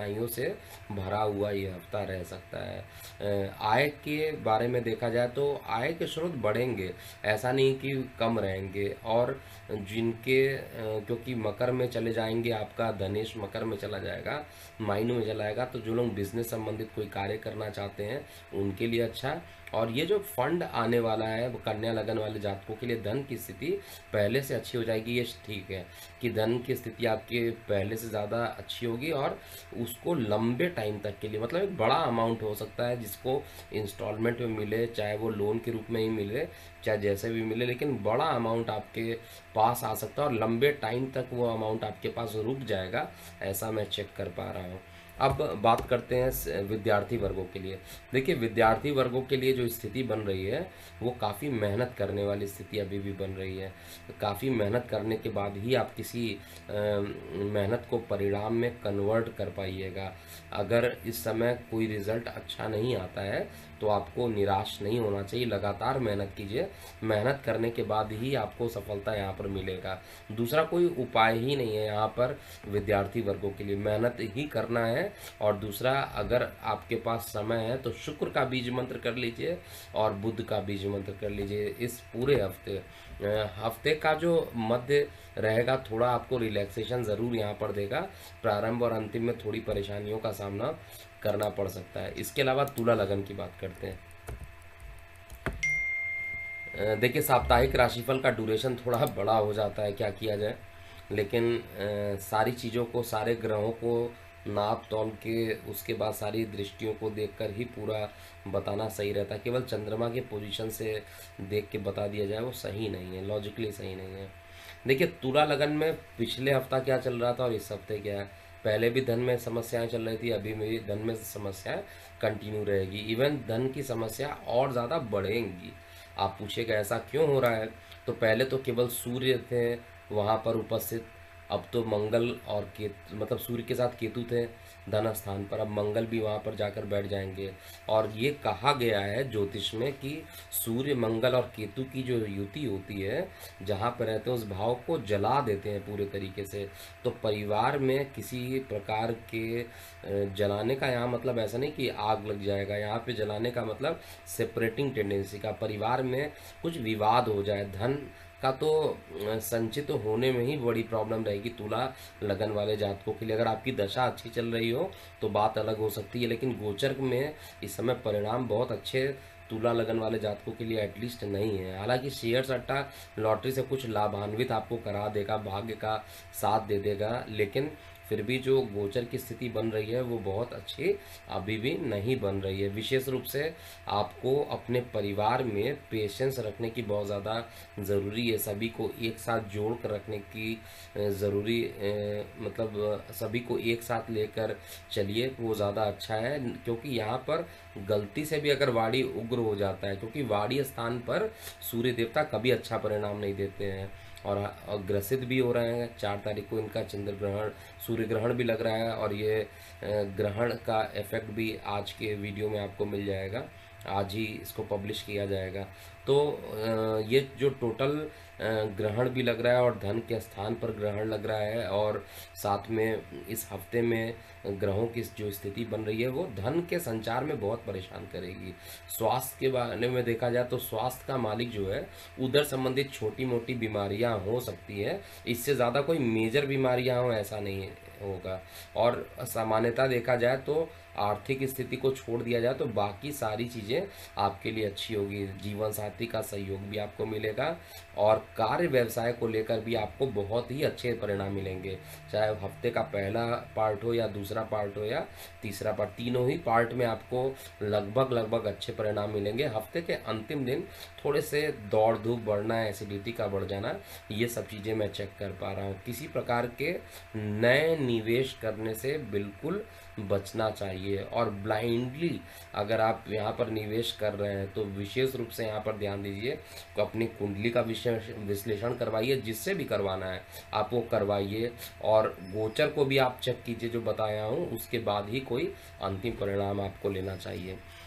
कठिनाइयों से भरा हुआ ये हफ्ता रह सकता है। आय के बारे में देखा जाए तो आय के स्रोत बढ़ेंगे, ऐसा नहीं कि कम रहेंगे। और जिनके क्योंकि मकर में चले जाएंगे, आपका धनेश मकर में चला जाएगा, मायनों में चला जाएगा, तो जो लोग बिजनेस संबंधित कोई कार्य करना चाहते हैं उनके लिए अच्छा। और ये जो फंड आने वाला है वो कन्या लगन वाले जातकों के लिए धन की स्थिति पहले से अच्छी हो जाएगी। ये ठीक है कि धन की स्थिति आपके पहले से ज़्यादा अच्छी होगी और उसको लंबे टाइम तक के लिए, मतलब एक बड़ा अमाउंट हो सकता है जिसको इंस्टॉलमेंट में मिले, चाहे वो लोन के रूप में ही मिले, चाहे जैसे भी मिले, लेकिन बड़ा अमाउंट आपके पास आ सकता है और लंबे टाइम तक वो अमाउंट आपके पास रुक जाएगा, ऐसा मैं चेक कर पा रहा हूँ। अब बात करते हैं विद्यार्थी वर्गों के लिए। देखिए, विद्यार्थी वर्गों के लिए जो स्थिति बन रही है वो काफ़ी मेहनत करने वाली स्थिति अभी भी बन रही है। काफ़ी मेहनत करने के बाद ही आप किसी मेहनत को परिणाम में कन्वर्ट कर पाइएगा। अगर इस समय कोई रिजल्ट अच्छा नहीं आता है तो आपको निराश नहीं होना चाहिए, लगातार मेहनत कीजिए। मेहनत करने के बाद ही आपको सफलता यहाँ पर मिलेगा। दूसरा कोई उपाय ही नहीं है यहाँ पर विद्यार्थी वर्गों के लिए, मेहनत ही करना है। और दूसरा, अगर आपके पास समय है तो शुक्र का बीज मंत्र कर लीजिए और बुध का बीज मंत्र कर लीजिए। इस पूरे हफ्ते का जो मध्य रहेगा थोड़ा आपको रिलैक्सेशन ज़रूर यहाँ पर देगा। प्रारंभ और अंतिम में थोड़ी परेशानियों का सामना करना पड़ सकता है। इसके अलावा तुला लगन की बात करते हैं। देखिए, साप्ताहिक राशिफल का ड्यूरेशन थोड़ा बड़ा हो जाता है, क्या किया जाए, लेकिन सारी चीज़ों को, सारे ग्रहों को नाप तौल के उसके बाद सारी दृष्टियों को देखकर ही पूरा बताना सही रहता है। केवल चंद्रमा के पोजीशन से देख के बता दिया जाए वो सही नहीं है, लॉजिकली सही नहीं है। देखिए, तुला लगन में पिछले हफ्ता क्या चल रहा था और इस हफ्ते क्या है। पहले भी धन में समस्याएं चल रही थी, अभी भी धन में समस्याएं कंटिन्यू रहेगी। इवन धन की समस्या और ज़्यादा बढ़ेंगी। आप पूछेगा ऐसा क्यों हो रहा है, तो पहले तो केवल सूर्य थे वहाँ पर उपस्थित, अब तो मंगल और केतु, मतलब सूर्य के साथ केतु थे धन स्थान पर, अब मंगल भी वहाँ पर जाकर बैठ जाएंगे। और ये कहा गया है ज्योतिष में कि सूर्य, मंगल और केतु की जो युति होती है, जहाँ पर रहते हैं उस भाव को जला देते हैं पूरे तरीके से। तो परिवार में किसी प्रकार के जलाने का यहाँ मतलब ऐसा नहीं कि आग लग जाएगा, यहाँ पे जलाने का मतलब सेपरेटिंग टेंडेंसी का, परिवार में कुछ विवाद हो जाए। धन का तो संचित होने में ही बड़ी प्रॉब्लम रहेगी तुला लगन वाले जातकों के लिए। अगर आपकी दशा अच्छी चल रही हो तो बात अलग हो सकती है, लेकिन गोचर में इस समय परिणाम बहुत अच्छे तुला लगन वाले जातकों के लिए एटलीस्ट नहीं है। हालांकि शेयर सट्टा लॉटरी से कुछ लाभान्वित आपको करा देगा, भाग्य का साथ दे देगा, लेकिन फिर भी जो गोचर की स्थिति बन रही है वो बहुत अच्छी अभी भी नहीं बन रही है। विशेष रूप से आपको अपने परिवार में पेशेंस रखने की बहुत ज़्यादा ज़रूरी है। सभी को एक साथ जोड़ कर रखने की ज़रूरी, मतलब सभी को एक साथ लेकर चलिए, वो ज़्यादा अच्छा है। क्योंकि यहाँ पर गलती से भी अगर वाणी उग्र हो जाता है, क्योंकि वाणी स्थान पर सूर्य देवता कभी अच्छा परिणाम नहीं देते हैं और ग्रसित भी हो रहे हैं। 4 तारीख को इनका चंद्र ग्रहण, सूर्य ग्रहण भी लग रहा है और ये ग्रहण का इफेक्ट भी आज के वीडियो में आपको मिल जाएगा, आज ही इसको पब्लिश किया जाएगा। तो ये जो टोटल ग्रहण भी लग रहा है और धन के स्थान पर ग्रहण लग रहा है, और साथ में इस हफ्ते में ग्रहों की जो स्थिति बन रही है वो धन के संचार में बहुत परेशान करेगी। स्वास्थ्य के बारे में देखा जाए तो स्वास्थ्य का मालिक जो है, उधर संबंधित छोटी मोटी बीमारियां हो सकती है, इससे ज़्यादा कोई मेजर बीमारियां हो ऐसा नहीं होगा। और सामान्यतः देखा जाए तो आर्थिक स्थिति को छोड़ दिया जाए तो बाकी सारी चीज़ें आपके लिए अच्छी होगी। जीवन साथी का सहयोग भी आपको मिलेगा और कार्य व्यवसाय को लेकर भी आपको बहुत ही अच्छे परिणाम मिलेंगे। चाहे हफ्ते का पहला पार्ट हो या दूसरा पार्ट हो या तीसरा पार्ट, तीनों ही पार्ट में आपको लगभग अच्छे परिणाम मिलेंगे। हफ्ते के अंतिम दिन थोड़े से दौड़ धूप बढ़ना, एसिडिटी का बढ़ जाना, ये सब चीज़ें मैं चेक कर पा रहा हूँ। किसी प्रकार के नए निवेश करने से बिल्कुल बचना चाहिए और ब्लाइंडली अगर आप यहाँ पर निवेश कर रहे हैं तो विशेष रूप से यहाँ पर ध्यान दीजिए, तो अपनी कुंडली का विश्लेषण करवाइए, जिससे भी करवाना है आप वो करवाइए और गोचर को भी आप चेक कीजिए जो बताया हूँ, उसके बाद ही कोई अंतिम परिणाम आपको लेना चाहिए।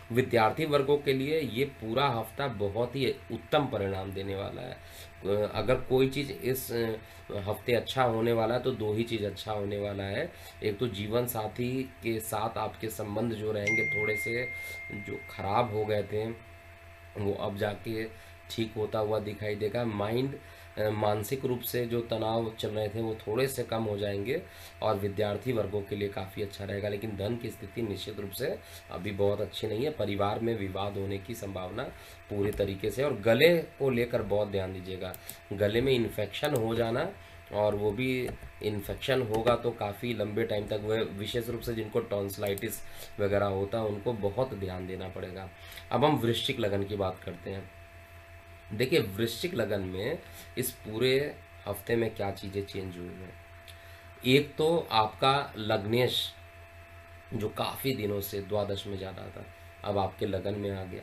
विद्यार्थी वर्गों के लिए ये पूरा हफ्ता बहुत ही उत्तम परिणाम देने वाला है। अगर कोई चीज़ इस हफ्ते अच्छा होने वाला है तो दो ही चीज़ अच्छा होने वाला है। एक तो जीवन साथी के साथ आपके संबंध जो रहेंगे थोड़े से जो खराब हो गए थे वो अब जाके ठीक होता हुआ दिखाई देगा। मानसिक रूप से जो तनाव चल रहे थे वो थोड़े से कम हो जाएंगे और विद्यार्थी वर्गों के लिए काफ़ी अच्छा रहेगा। लेकिन धन की स्थिति निश्चित रूप से अभी बहुत अच्छी नहीं है। परिवार में विवाद होने की संभावना पूरी तरीके से, और गले को लेकर बहुत ध्यान दीजिएगा। गले में इन्फेक्शन हो जाना, और वो भी इन्फेक्शन होगा तो काफ़ी लंबे टाइम तक, वह विशेष रूप से जिनको टॉन्सिलाइटिस वगैरह होता है उनको बहुत ध्यान देना पड़ेगा। अब हम वृश्चिक लगन की बात करते हैं। देखिए, वृश्चिक लगन में इस पूरे हफ्ते में क्या चीज़ें चेंज हुई हैं। एक तो आपका लग्नेश जो काफ़ी दिनों से द्वादश में जा रहा था अब आपके लगन में आ गया।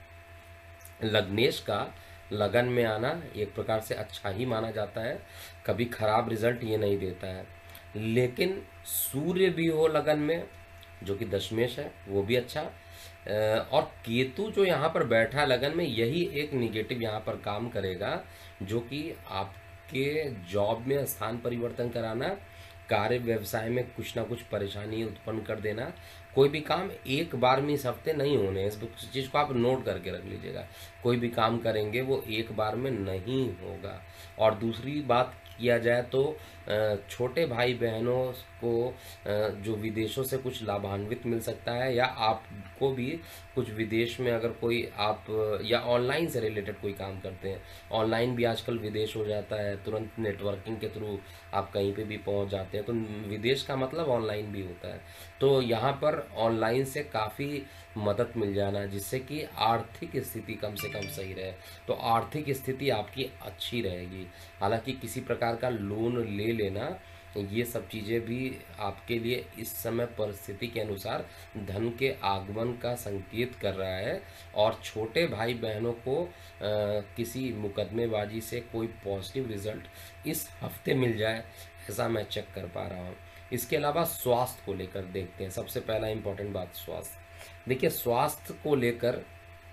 लग्नेश का लगन में आना एक प्रकार से अच्छा ही माना जाता है, कभी खराब रिजल्ट ये नहीं देता है। लेकिन सूर्य भी हो लगन में जो कि दशमेश है वो भी अच्छा, और केतु जो यहाँ पर बैठा लगन में यही एक निगेटिव यहाँ पर काम करेगा, जो कि आपके जॉब में स्थान परिवर्तन कराना, कार्य व्यवसाय में कुछ ना कुछ परेशानी उत्पन्न कर देना। कोई भी काम एक बार में इस हफ्ते नहीं होने, इस चीज़ को आप नोट करके रख लीजिएगा। कोई भी काम करेंगे वो एक बार में नहीं होगा। और दूसरी बात किया जाए तो छोटे भाई बहनों को जो विदेशों से कुछ लाभान्वित मिल सकता है, या आपको भी कुछ विदेश में अगर कोई आप या ऑनलाइन से रिलेटेड कोई काम करते हैं, ऑनलाइन भी आजकल विदेश हो जाता है, तुरंत नेटवर्किंग के थ्रू आप कहीं पे भी पहुंच जाते हैं, तो विदेश का मतलब ऑनलाइन भी होता है। तो यहाँ पर ऑनलाइन से काफ़ी मदद मिल जाना, जिससे कि आर्थिक स्थिति कम से कम सही रहे। तो आर्थिक स्थिति आपकी अच्छी रहेगी। हालांकि किसी प्रकार का लोन ले लेना, ये सब चीज़ें भी आपके लिए इस समय परिस्थिति के अनुसार धन के आगमन का संकेत कर रहा है। और छोटे भाई बहनों को किसी मुकदमेबाजी से कोई पॉजिटिव रिजल्ट इस हफ्ते मिल जाए, ऐसा मैं चेक कर पा रहा हूँ। इसके अलावा स्वास्थ्य को लेकर देखते हैं। सबसे पहला इम्पोर्टेंट बात स्वास्थ्य। देखिए, स्वास्थ्य को लेकर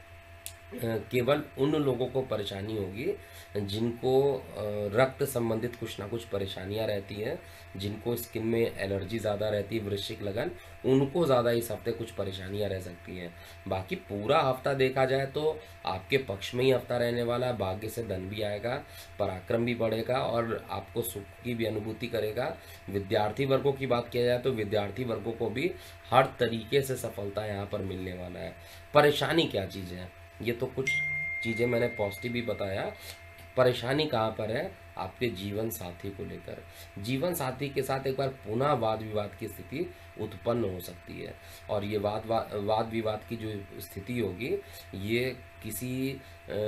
केवल उन लोगों को परेशानी होगी जिनको रक्त संबंधित कुछ ना कुछ परेशानियां रहती हैं, जिनको स्किन में एलर्जी ज़्यादा रहती है, वृश्चिक लगन, उनको ज़्यादा इस हफ्ते कुछ परेशानियां रह सकती हैं। बाकी पूरा हफ्ता देखा जाए तो आपके पक्ष में ही हफ्ता रहने वाला है। भाग्य से धन भी आएगा, पराक्रम भी बढ़ेगा और आपको सुख की भी अनुभूति करेगा। विद्यार्थी वर्गों की बात किया जाए तो विद्यार्थी वर्गों को भी हर तरीके से सफलता यहाँ पर मिलने वाला है। परेशानी क्या चीज़ है, ये तो कुछ चीज़ें मैंने पॉजिटिव भी बताया। परेशानी कहाँ पर है, आपके जीवन साथी को लेकर। जीवन साथी के साथ एक बार पुनः वाद विवाद की स्थिति उत्पन्न हो सकती है, और ये वाद विवाद की जो स्थिति होगी ये किसी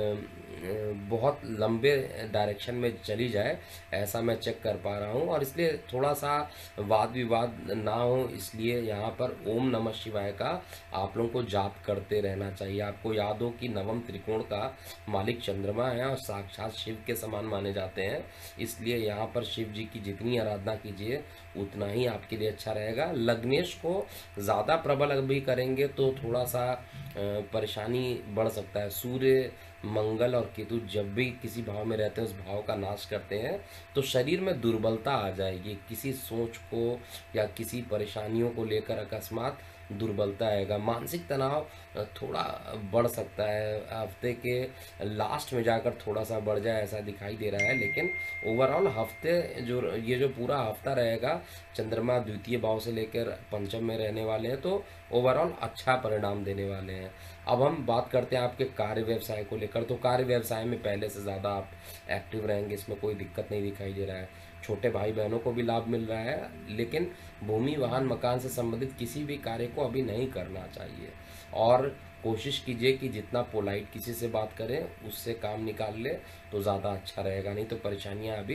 बहुत लंबे डायरेक्शन में चली जाए, ऐसा मैं चेक कर पा रहा हूँ। और इसलिए थोड़ा सा वाद विवाद ना हो, इसलिए यहाँ पर ओम नमः शिवाय का आप लोगों को जाप करते रहना चाहिए। आपको याद हो कि नवम त्रिकोण का मालिक चंद्रमा है और साक्षात शिव के समान माने जाते हैं, इसलिए यहाँ पर शिव जी की जितनी आराधना कीजिए उतना ही आपके लिए अच्छा रहेगा। लग्नेश को ज़्यादा प्रबल अभी करेंगे तो थोड़ा सा परेशानी बढ़ सकता है। सूर्य, मंगल और केतु जब भी किसी भाव में रहते हैं उस भाव का नाश करते हैं, तो शरीर में दुर्बलता आ जाएगी। किसी सोच को या किसी परेशानियों को लेकर अकस्मात दुर्बलता आएगा। मानसिक तनाव थोड़ा बढ़ सकता है, हफ्ते के लास्ट में जाकर थोड़ा सा बढ़ जाए ऐसा दिखाई दे रहा है। लेकिन ओवरऑल हफ्ते ये जो पूरा हफ्ता रहेगा, चंद्रमा द्वितीय भाव से लेकर पंचम में रहने वाले हैं, तो ओवरऑल अच्छा परिणाम देने वाले हैं। अब हम बात करते हैं आपके कार्य व्यवसाय को लेकर। तो कार्य व्यवसाय में पहले से ज़्यादा आप एक्टिव रहेंगे, इसमें कोई दिक्कत नहीं दिखाई दे रहा है। छोटे भाई बहनों को भी लाभ मिल रहा है, लेकिन भूमि वाहन मकान से संबंधित किसी भी कार्य को अभी नहीं करना चाहिए। और कोशिश कीजिए कि जितना पोलाइट किसी से बात करें उससे काम निकाल ले तो ज़्यादा अच्छा रहेगा, नहीं तो परेशानियां अभी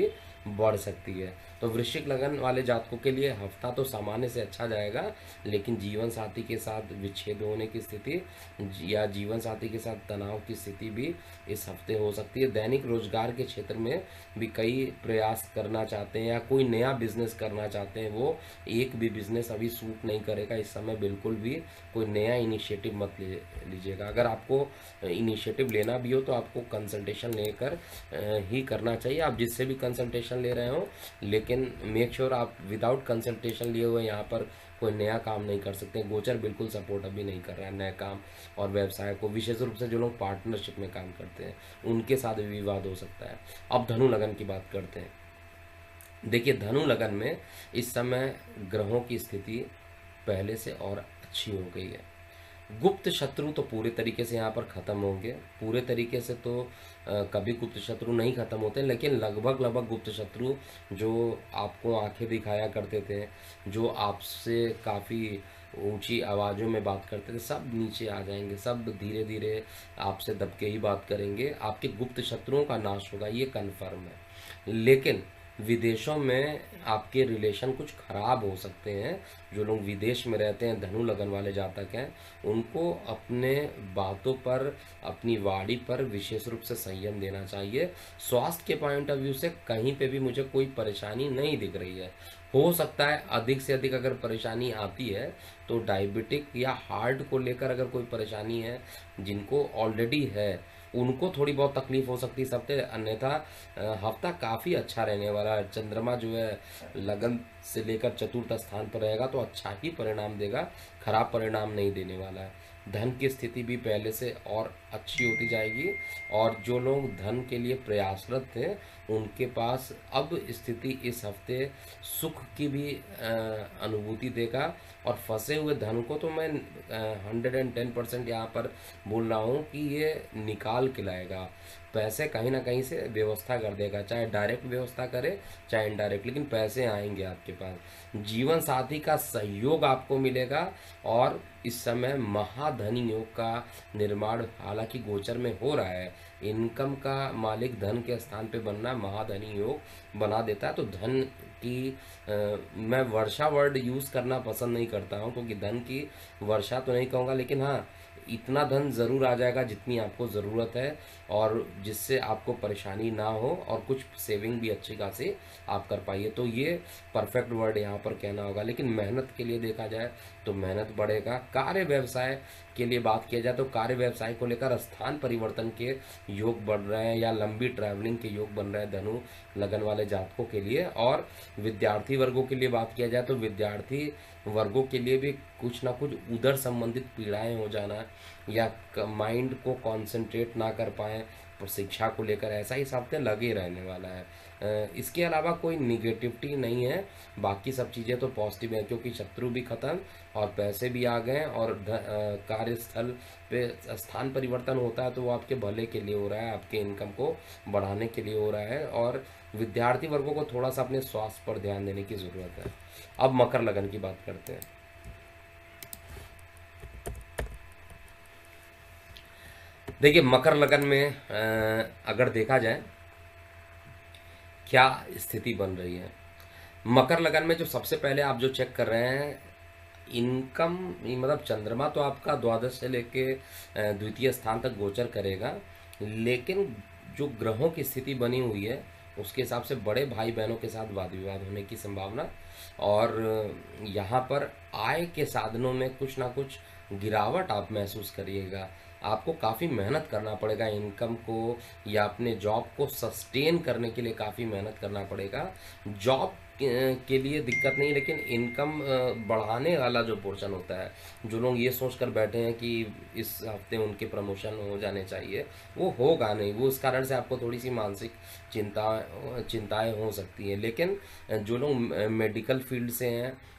बढ़ सकती है। तो वृश्चिक लगन वाले जातकों के लिए हफ्ता तो सामान्य से अच्छा जाएगा, लेकिन जीवन साथी के साथ विच्छेद होने की स्थिति या जीवन साथी के साथ तनाव की स्थिति भी इस हफ्ते हो सकती है। दैनिक रोजगार के क्षेत्र में भी कई प्रयास करना चाहते हैं या कोई नया बिजनेस करना चाहते हैं, वो एक भी बिजनेस अभी सूट नहीं करेगा इस समय। बिल्कुल भी कोई नया इनिशिएटिव मत लीजिएगा। अगर आपको इनिशिएटिव लेना भी हो तो आपको कंसल्टेशन लेकर ही करना चाहिए। आप जिससे भी कंसल्टेशन ले रहे हो, लेकिन मेक श्योर आप विदाउट कंसल्टेशन लिए हुए यहाँ पर कोई नया काम नहीं कर सकते। गोचर बिल्कुल सपोर्ट अभी नहीं कर रहा है नए काम और व्यवसाय को। विशेष रूप से जो लोग पार्टनरशिप में काम करते हैं उनके साथ भी विवाद हो सकता है। अब धनु लगन की बात करते हैं। देखिए, धनु लगन में इस समय ग्रहों की स्थिति पहले से और अच्छी हो गई है। गुप्त शत्रु तो पूरे तरीके से यहाँ पर ख़त्म होंगे। पूरे तरीके से तो कभी गुप्त शत्रु नहीं ख़त्म होते, लेकिन लगभग गुप्त शत्रु जो आपको आंखें दिखाया करते थे, जो आपसे काफ़ी ऊंची आवाज़ों में बात करते थे, सब नीचे आ जाएंगे। सब धीरे धीरे आपसे दबके ही बात करेंगे। आपके गुप्त शत्रुओं का नाश होगा, ये कन्फर्म है। लेकिन विदेशों में आपके रिलेशन कुछ खराब हो सकते हैं। जो लोग विदेश में रहते हैं, धनु लगन वाले जातक हैं, उनको अपने बातों पर, अपनी वाणी पर विशेष रूप से संयम देना चाहिए। स्वास्थ्य के पॉइंट ऑफ व्यू से कहीं पे भी मुझे कोई परेशानी नहीं दिख रही है। हो सकता है अधिक से अधिक अगर परेशानी आती है तो डायबिटिक या हार्ट को लेकर अगर कोई परेशानी है, जिनको ऑलरेडी है, उनको थोड़ी बहुत तकलीफ हो सकती है सबसे। अन्यथा हफ्ता काफ़ी अच्छा रहने वाला है। चंद्रमा जो है लगन से लेकर चतुर्थ स्थान पर रहेगा तो अच्छा ही परिणाम देगा, खराब परिणाम नहीं देने वाला है। धन की स्थिति भी पहले से और अच्छी होती जाएगी और जो लोग धन के लिए प्रयासरत थे उनके पास अब स्थिति इस हफ्ते सुख की भी अनुभूति देगा। और फंसे हुए धन को तो मैं 110% यहाँ पर बोल रहा हूँ कि ये निकाल के लाएगा। पैसे कहीं ना कहीं से व्यवस्था कर देगा, चाहे डायरेक्ट व्यवस्था करे चाहे इनडायरेक्ट, लेकिन पैसे आएंगे आपके पास। जीवन साथी का सहयोग आपको मिलेगा और इस समय महाधनी योग का निर्माण हालांकि गोचर में हो रहा है। इनकम का मालिक धन के स्थान पे बनना महाधनी योग बना देता है। तो धन की मैं वर्षा वर्ड यूज़ करना पसंद नहीं करता हूँ, क्योंकि धन की वर्षा तो नहीं कहूँगा, लेकिन हाँ इतना धन ज़रूर आ जाएगा जितनी आपको ज़रूरत है और जिससे आपको परेशानी ना हो और कुछ सेविंग भी अच्छी खासी आप कर पाइए। तो ये परफेक्ट वर्ड यहाँ पर कहना होगा। लेकिन मेहनत के लिए देखा जाए तो मेहनत बढ़ेगा। कार्य व्यवसाय के लिए बात किया जाए तो कार्य व्यवसाय को लेकर स्थान परिवर्तन के योग बढ़ रहे हैं या लंबी ट्रैवलिंग के योग बन रहे हैं धनु लगन वाले जातकों के लिए। और विद्यार्थी वर्गों के लिए बात किया जाए तो विद्यार्थी वर्गों के लिए भी कुछ ना कुछ उधर संबंधित पीड़ाएं हो जाना या माइंड को कंसंट्रेट ना कर पाएँ शिक्षा को लेकर, ऐसा ही हफ्ते लगे रहने वाला है। इसके अलावा कोई निगेटिविटी नहीं है, बाकी सब चीज़ें तो पॉजिटिव हैं, क्योंकि शत्रु भी खत्म और पैसे भी आ गए और कार्यस्थल पे स्थान परिवर्तन होता है तो वो आपके भले के लिए हो रहा है, आपके इनकम को बढ़ाने के लिए हो रहा है। और विद्यार्थी वर्गों को थोड़ा सा अपने स्वास्थ्य पर ध्यान देने की ज़रूरत है। अब मकर लगन की बात करते हैं। देखिए, मकर लगन में अगर देखा जाए क्या स्थिति बन रही है, मकर लगन में जो सबसे पहले आप जो चेक कर रहे हैं इनकम, मतलब चंद्रमा तो आपका द्वादश से लेके द्वितीय स्थान तक गोचर करेगा, लेकिन जो ग्रहों की स्थिति बनी हुई है उसके हिसाब से बड़े भाई बहनों के साथ वाद विवाद होने की संभावना। और यहाँ पर आय के साधनों में कुछ ना कुछ गिरावट आप महसूस करिएगा। आपको काफ़ी मेहनत करना पड़ेगा इनकम को या अपने जॉब को सस्टेन करने के लिए काफ़ी मेहनत करना पड़ेगा। जॉब के लिए दिक्कत नहीं, लेकिन इनकम बढ़ाने वाला जो पोर्शन होता है, जो लोग ये सोच कर बैठे हैं कि इस हफ्ते उनके प्रमोशन हो जाने चाहिए, वो होगा नहीं। वो इस कारण से आपको थोड़ी सी मानसिक चिंताएं हो सकती हैं। लेकिन जो लोग मेडिकल फील्ड से हैं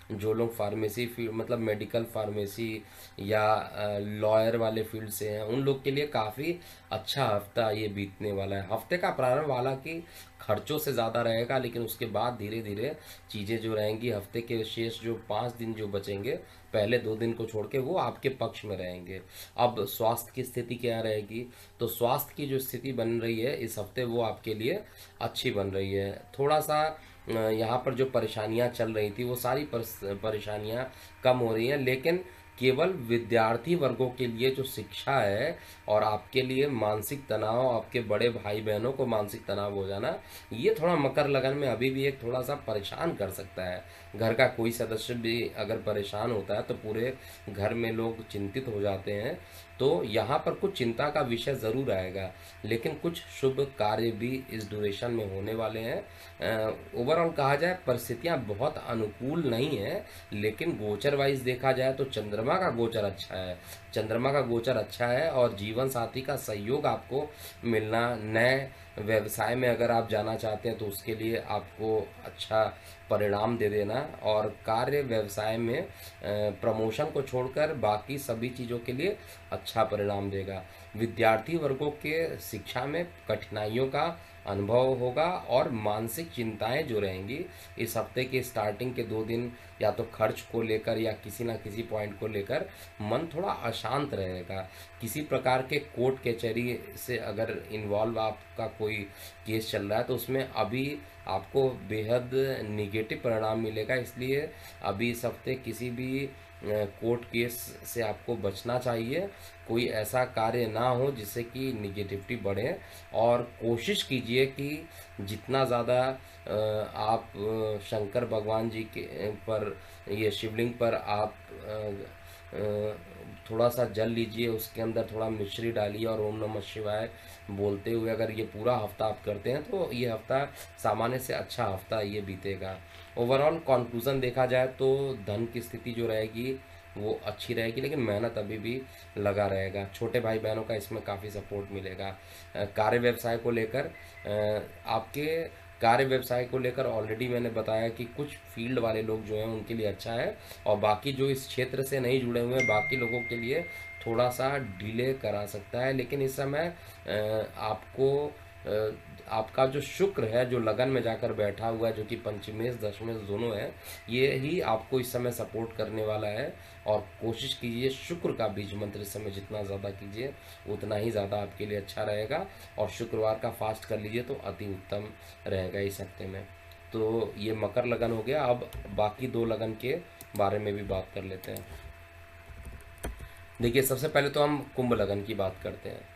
जो लोग फार्मेसी फील्ड मतलब मेडिकल फार्मेसी या लॉयर वाले फील्ड से हैं, उन लोग के लिए काफ़ी अच्छा हफ्ता ये बीतने वाला है। हफ्ते का प्रारंभ हालांकि खर्चों से ज़्यादा रहेगा, लेकिन उसके बाद धीरे धीरे चीज़ें जो रहेंगी, हफ्ते के शेष जो 5 दिन जो बचेंगे, पहले 2 दिन को छोड़ के, वो आपके पक्ष में रहेंगे। अब स्वास्थ्य की स्थिति क्या रहेगी, तो स्वास्थ्य की जो स्थिति बन रही है इस हफ्ते वो आपके लिए अच्छी बन रही है। थोड़ा सा यहाँ पर जो परेशानियाँ चल रही थी वो सारी परेशानियाँ कम हो रही हैं, लेकिन केवल विद्यार्थी वर्गों के लिए जो शिक्षा है और आपके लिए मानसिक तनाव, आपके बड़े भाई बहनों को मानसिक तनाव हो जाना, ये थोड़ा मकर लगन में अभी भी एक थोड़ा सा परेशान कर सकता है। घर का कोई सदस्य भी अगर परेशान होता है तो पूरे घर में लोग चिंतित हो जाते हैं। तो यहाँ पर कुछ चिंता का विषय ज़रूर आएगा, लेकिन कुछ शुभ कार्य भी इस ड्यूरेशन में होने वाले हैं। ओवरऑल कहा जाए परिस्थितियाँ बहुत अनुकूल नहीं है, लेकिन गोचर वाइज देखा जाए तो चंद्रमा का गोचर अच्छा है। चंद्रमा का गोचर अच्छा है और जीवन साथी का सहयोग आपको मिलना, नए व्यवसाय में अगर आप जाना चाहते हैं तो उसके लिए आपको अच्छा परिणाम दे देना, और कार्य व्यवसाय में प्रमोशन को छोड़कर बाकी सभी चीज़ों के लिए अच्छा परिणाम देगा। विद्यार्थी वर्गों के शिक्षा में कठिनाइयों का अनुभव होगा और मानसिक चिंताएं जो रहेंगी इस हफ्ते के स्टार्टिंग के 2 दिन, या तो खर्च को लेकर या किसी ना किसी पॉइंट को लेकर मन थोड़ा अशांत रहेगा। किसी प्रकार के कोर्ट कचहरी से अगर इन्वॉल्व आपका कोई केस चल रहा है तो उसमें अभी आपको बेहद निगेटिव परिणाम मिलेगा, इसलिए अभी इस हफ्ते किसी भी कोर्ट केस से आपको बचना चाहिए। कोई ऐसा कार्य ना हो जिससे कि निगेटिविटी बढ़े, और कोशिश कीजिए कि जितना ज़्यादा आप शंकर भगवान जी के पर, ये शिवलिंग पर आप थोड़ा सा जल लीजिए, उसके अंदर थोड़ा मिश्री डालिए और ओम नमः शिवाय बोलते हुए अगर ये पूरा हफ्ता आप करते हैं तो ये हफ्ता सामान्य से अच्छा हफ्ता ये बीतेगा। ओवरऑल कंक्लूजन देखा जाए तो धन की स्थिति जो रहेगी वो अच्छी रहेगी, लेकिन मेहनत अभी भी लगा रहेगा। छोटे भाई बहनों का इसमें काफ़ी सपोर्ट मिलेगा। कार्य व्यवसाय को लेकर आपके कार्य व्यवसाय को लेकर ऑलरेडी मैंने बताया कि कुछ फील्ड वाले लोग जो हैं उनके लिए अच्छा है, और बाकी जो इस क्षेत्र से नहीं जुड़े हुए हैं बाकी लोगों के लिए थोड़ा सा डिले करा सकता है। लेकिन इस समय आपको आपका जो शुक्र है जो लगन में जाकर बैठा हुआ है, जो कि पंचमेश दशमेश दोनों है, ये ही आपको इस समय सपोर्ट करने वाला है। और कोशिश कीजिए शुक्र का बीज मंत्र इस समय जितना ज़्यादा कीजिए उतना ही ज़्यादा आपके लिए अच्छा रहेगा, और शुक्रवार का फास्ट कर लीजिए तो अति उत्तम रहेगा इस हफ्ते में। तो ये मकर लगन हो गया। अब बाकी 2 लगन के बारे में भी बात कर लेते हैं। देखिए, सबसे पहले तो हम कुंभ लगन की बात करते हैं।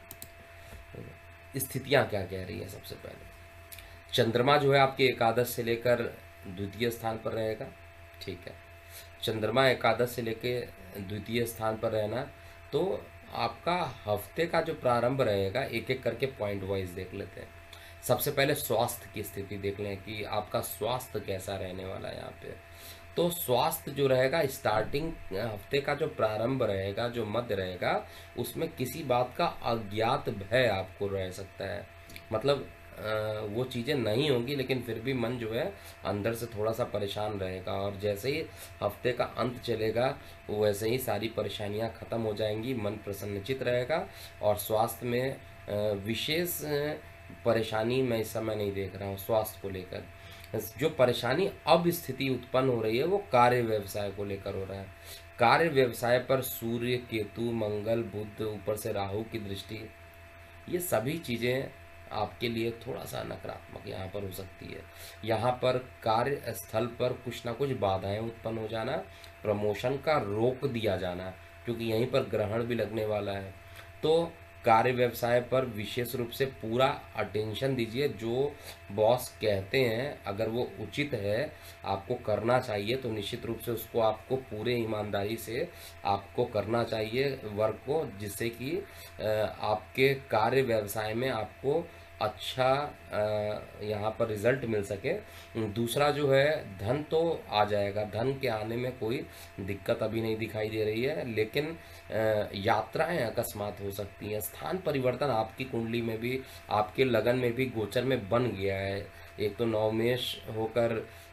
स्थितियां क्या कह रही है। सबसे पहले चंद्रमा जो है आपके एकादश से लेकर द्वितीय स्थान पर रहेगा। ठीक है, चंद्रमा एकादश से लेकर द्वितीय स्थान पर रहना, तो आपका हफ्ते का जो प्रारंभ रहेगा, एक एक करके पॉइंट वाइज देख लेते हैं। सबसे पहले स्वास्थ्य की स्थिति देख लें कि आपका स्वास्थ्य कैसा रहने वाला है यहाँ पे। तो स्वास्थ्य जो रहेगा, स्टार्टिंग हफ्ते का जो प्रारंभ रहेगा, जो मध्य रहेगा, उसमें किसी बात का अज्ञात भय आपको रह सकता है। मतलब वो चीज़ें नहीं होंगी, लेकिन फिर भी मन जो है अंदर से थोड़ा सा परेशान रहेगा, और जैसे ही हफ्ते का अंत चलेगा वैसे ही सारी परेशानियां खत्म हो जाएंगी, मन प्रसन्नचित रहेगा। और स्वास्थ्य में विशेष परेशानी मैं इस समय नहीं देख रहा हूँ। स्वास्थ्य को लेकर जो परेशानी अब स्थिति उत्पन्न हो रही है वो कार्य व्यवसाय को लेकर हो रहा है। कार्य व्यवसाय पर सूर्य, केतु, मंगल, बुध, ऊपर से राहु की दृष्टि, ये सभी चीज़ें आपके लिए थोड़ा सा नकारात्मक यहाँ पर हो सकती है। यहाँ पर कार्य स्थल पर कुछ ना कुछ बाधाएं उत्पन्न हो जाना, प्रमोशन का रोक दिया जाना, क्योंकि यहीं पर ग्रहण भी लगने वाला है। तो कार्य व्यवसाय पर विशेष रूप से पूरा अटेंशन दीजिए। जो बॉस कहते हैं अगर वो उचित है, आपको करना चाहिए, तो निश्चित रूप से उसको आपको पूरे ईमानदारी से आपको करना चाहिए वर्क को, जिससे कि आपके कार्य व्यवसाय में आपको अच्छा यहाँ पर रिजल्ट मिल सके। दूसरा जो है, धन तो आ जाएगा, धन के आने में कोई दिक्कत अभी नहीं दिखाई दे रही है, लेकिन यात्राएं अकस्मात हो सकती हैं। स्थान परिवर्तन आपकी कुंडली में भी, आपके लगन में भी, गोचर में बन गया है। एक तो नवमेश होकर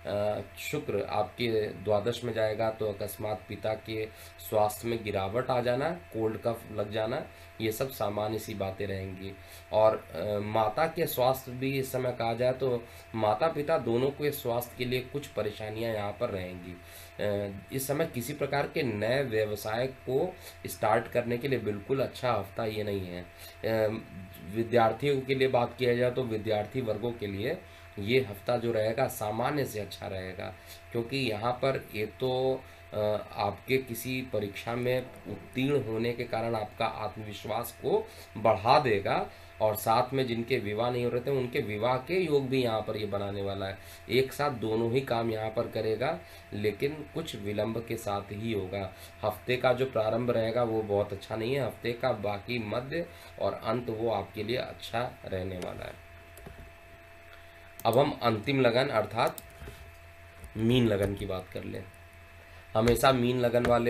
शुक्र आपके द्वादश में जाएगा तो अकस्मात पिता के स्वास्थ्य में गिरावट आ जाना, कोल्ड कफ लग जाना, ये सब सामान्य सी बातें रहेंगी। और माता के स्वास्थ्य भी इस समय कहा जाए तो माता पिता दोनों के स्वास्थ्य के लिए कुछ परेशानियां यहाँ पर रहेंगी। इस समय किसी प्रकार के नए व्यवसाय को स्टार्ट करने के लिए बिल्कुल अच्छा हफ्ता ये नहीं है। विद्यार्थियों के लिए बात किया जाए तो विद्यार्थी वर्गों के लिए ये हफ्ता जो रहेगा सामान्य से अच्छा रहेगा, क्योंकि यहाँ पर एक तो आपके किसी परीक्षा में उत्तीर्ण होने के कारण आपका आत्मविश्वास को बढ़ा देगा, और साथ में जिनके विवाह नहीं हो रहे थे उनके विवाह के योग भी यहाँ पर ये बनाने वाला है। एक साथ दोनों ही काम यहाँ पर करेगा, लेकिन कुछ विलंब के साथ ही होगा। हफ्ते का जो प्रारंभ रहेगा वो बहुत अच्छा नहीं है, हफ्ते का बाकी मध्य और अंत वो आपके लिए अच्छा रहने वाला है। अब हम अंतिम लगन अर्थात मीन लगन की बात कर लें। हमेशा मीन लगन वाले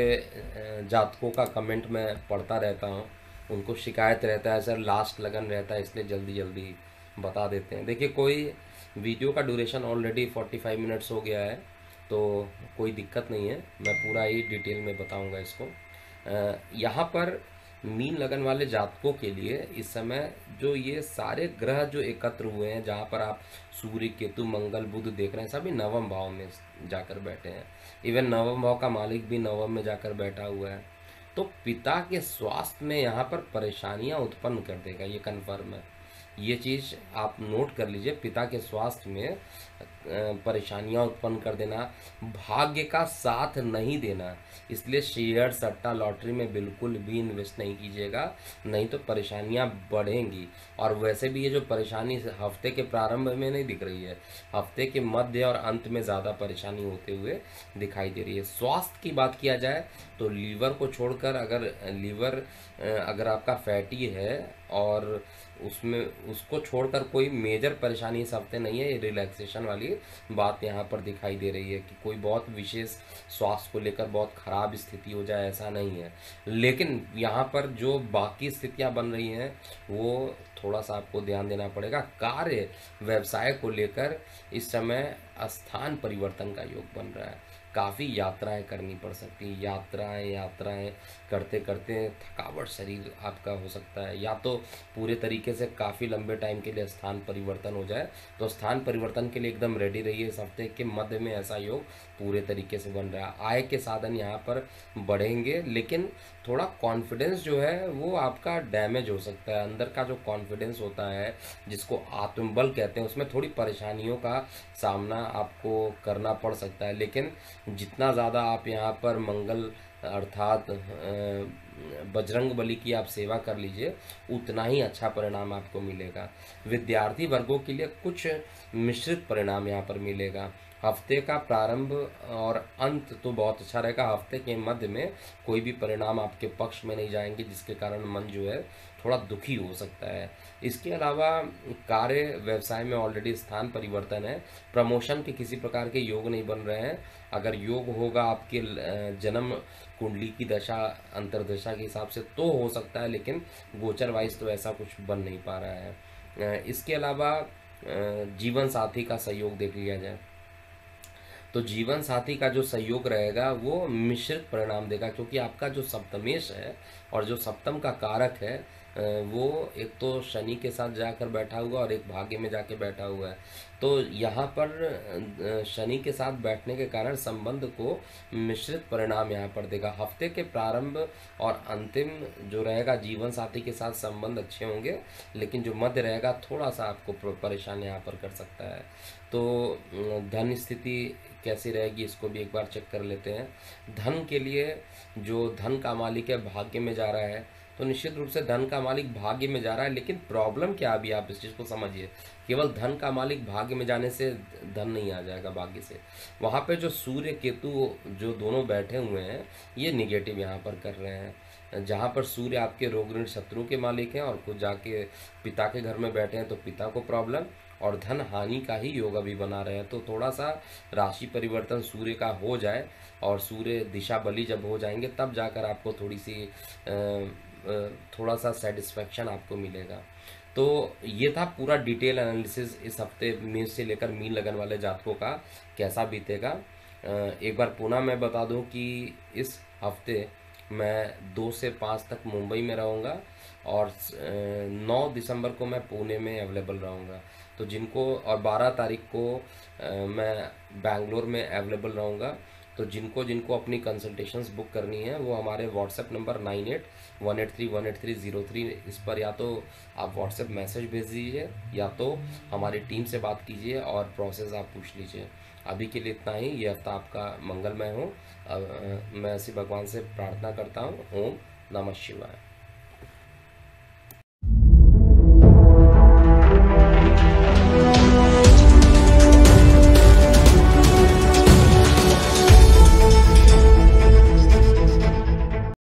जातकों का कमेंट मैं पढ़ता रहता हूँ, उनको शिकायत रहता है सर लास्ट लगन रहता है इसलिए जल्दी जल्दी बता देते हैं। देखिए, कोई वीडियो का ड्यूरेशन ऑलरेडी 45 मिनट्स हो गया है, तो कोई दिक्कत नहीं है, मैं पूरा ही डिटेल में बताऊंगा इसको। यहाँ पर मीन लगन वाले जातकों के लिए इस समय जो ये सारे ग्रह जो एकत्र हुए हैं, जहाँ पर आप सूर्य, केतु, मंगल, बुध देख रहे हैं, सभी नवम भाव में जाकर बैठे हैं। इवन नवम भाव का मालिक भी नवम में जाकर बैठा हुआ है, तो पिता के स्वास्थ्य में यहाँ पर परेशानियां उत्पन्न कर देगा, ये कन्फर्म है। ये चीज़ आप नोट कर लीजिए, पिता के स्वास्थ्य में परेशानियां उत्पन्न कर देना, भाग्य का साथ नहीं देना, इसलिए शेयर, सट्टा, लॉटरी में बिल्कुल भी इन्वेस्ट नहीं कीजिएगा, नहीं तो परेशानियां बढ़ेंगी। और वैसे भी ये जो परेशानी हफ्ते के प्रारंभ में नहीं दिख रही है, हफ्ते के मध्य और अंत में ज़्यादा परेशानी होते हुए दिखाई दे रही है। स्वास्थ्य की बात किया जाए तो लीवर को छोड़कर, अगर लीवर अगर आपका फैटी है और उसमें उसको छोड़कर कोई मेजर परेशानी इस हफ्ते नहीं है। ये रिलैक्सेशन वाली बात यहाँ पर दिखाई दे रही है कि कोई बहुत विशेष स्वास्थ्य को लेकर बहुत खराब स्थिति हो जाए, ऐसा नहीं है। लेकिन यहाँ पर जो बाकी स्थितियाँ बन रही हैं वो थोड़ा सा आपको ध्यान देना पड़ेगा। कार्य व्यवसाय को लेकर इस समय स्थान परिवर्तन का योग बन रहा है, काफ़ी यात्राएं करनी पड़ सकती है। यात्राएं करते करते थकावट शरीर आपका हो सकता है, या तो पूरे तरीके से काफ़ी लंबे टाइम के लिए स्थान परिवर्तन हो जाए, तो स्थान परिवर्तन के लिए एकदम रेडी रहिए। इस हफ्ते के मध्य में ऐसा योग पूरे तरीके से बन रहा है। आय के साधन यहाँ पर बढ़ेंगे, लेकिन थोड़ा कॉन्फिडेंस जो है वो आपका डैमेज हो सकता है। अंदर का जो कॉन्फिडेंस होता है, जिसको आत्मबल कहते हैं, उसमें थोड़ी परेशानियों का सामना आपको करना पड़ सकता है। लेकिन जितना ज़्यादा आप यहाँ पर मंगल अर्थात बजरंग बली की आप सेवा कर लीजिए, उतना ही अच्छा परिणाम आपको मिलेगा। विद्यार्थी वर्गों के लिए कुछ मिश्रित परिणाम यहाँ पर मिलेगा। हफ्ते का प्रारंभ और अंत तो बहुत अच्छा रहेगा, हफ्ते के मध्य में कोई भी परिणाम आपके पक्ष में नहीं जाएंगे, जिसके कारण मन जो है थोड़ा दुखी हो सकता है। इसके अलावा कार्य व्यवसाय में ऑलरेडी स्थान परिवर्तन है, प्रमोशन के किसी प्रकार के योग नहीं बन रहे हैं। अगर योग होगा आपके जन्म कुंडली की दशा अंतर्दशा के हिसाब से तो हो सकता है, लेकिन गोचर वाइज तो ऐसा कुछ बन नहीं पा रहा है। इसके अलावा जीवन साथी का सहयोग देख लिया जाए तो जीवन साथी का जो सहयोग रहेगा वो मिश्रित परिणाम देगा, क्योंकि आपका जो सप्तमेश है और जो सप्तम का कारक है वो एक तो शनि के साथ जाकर बैठा हुआ और एक भाग्य में जाके बैठा हुआ है। तो यहाँ पर शनि के साथ बैठने के कारण संबंध को मिश्रित परिणाम यहाँ पर देगा। हफ्ते के प्रारंभ और अंतिम जो रहेगा जीवन साथी के साथ संबंध अच्छे होंगे, लेकिन जो मध्य रहेगा थोड़ा सा आपको परेशान यहाँ पर कर सकता है। तो धन स्थिति कैसी रहेगी इसको भी एक बार चेक कर लेते हैं। धन के लिए जो धन का मालिक है भाग्य में जा रहा है, तो निश्चित रूप से धन का मालिक भाग्य में जा रहा है, लेकिन प्रॉब्लम क्या, अभी आप इस चीज़ को समझिए। केवल धन का मालिक भाग्य में जाने से धन नहीं आ जाएगा भाग्य से। वहाँ पे जो सूर्य केतु जो दोनों बैठे हुए हैं ये निगेटिव यहाँ पर कर रहे हैं। जहाँ पर सूर्य आपके रोग ऋण शत्रु के मालिक हैं और खुद जाके पिता के घर में बैठे हैं, तो पिता को प्रॉब्लम और धन हानि का ही योग अभी बना रहे हैं। तो थोड़ा सा राशि परिवर्तन सूर्य का हो जाए और सूर्य दिशा बली जब हो जाएंगे, तब जाकर आपको थोड़ा सा सेटिस्फैक्शन आपको मिलेगा। तो ये था पूरा डिटेल एनालिसिस इस हफ्ते मेष से लेकर मीन लगन वाले जातकों का कैसा बीतेगा। एक बार पुनः मैं बता दूं कि इस हफ्ते मैं 2 से 5 तक मुंबई में रहूँगा और 9 दिसंबर को मैं पुणे में अवेलेबल रहूँगा। तो जिनको और 12 तारीख को मैं बैंगलोर में अवेलेबल रहूँगा। तो जिनको जिनको अपनी कंसल्टेशंस बुक करनी है वो हमारे व्हाट्सएप नंबर 9818318303 इस पर या तो आप व्हाट्सएप मैसेज भेज दीजिए या तो हमारी टीम से बात कीजिए और प्रोसेस आप पूछ लीजिए। अभी के लिए इतना ही। ये हफ्ता आपका मंगलमय हो। मैं ऐसी भगवान से प्रार्थना करता हूँ। ओम नमः शिवाय।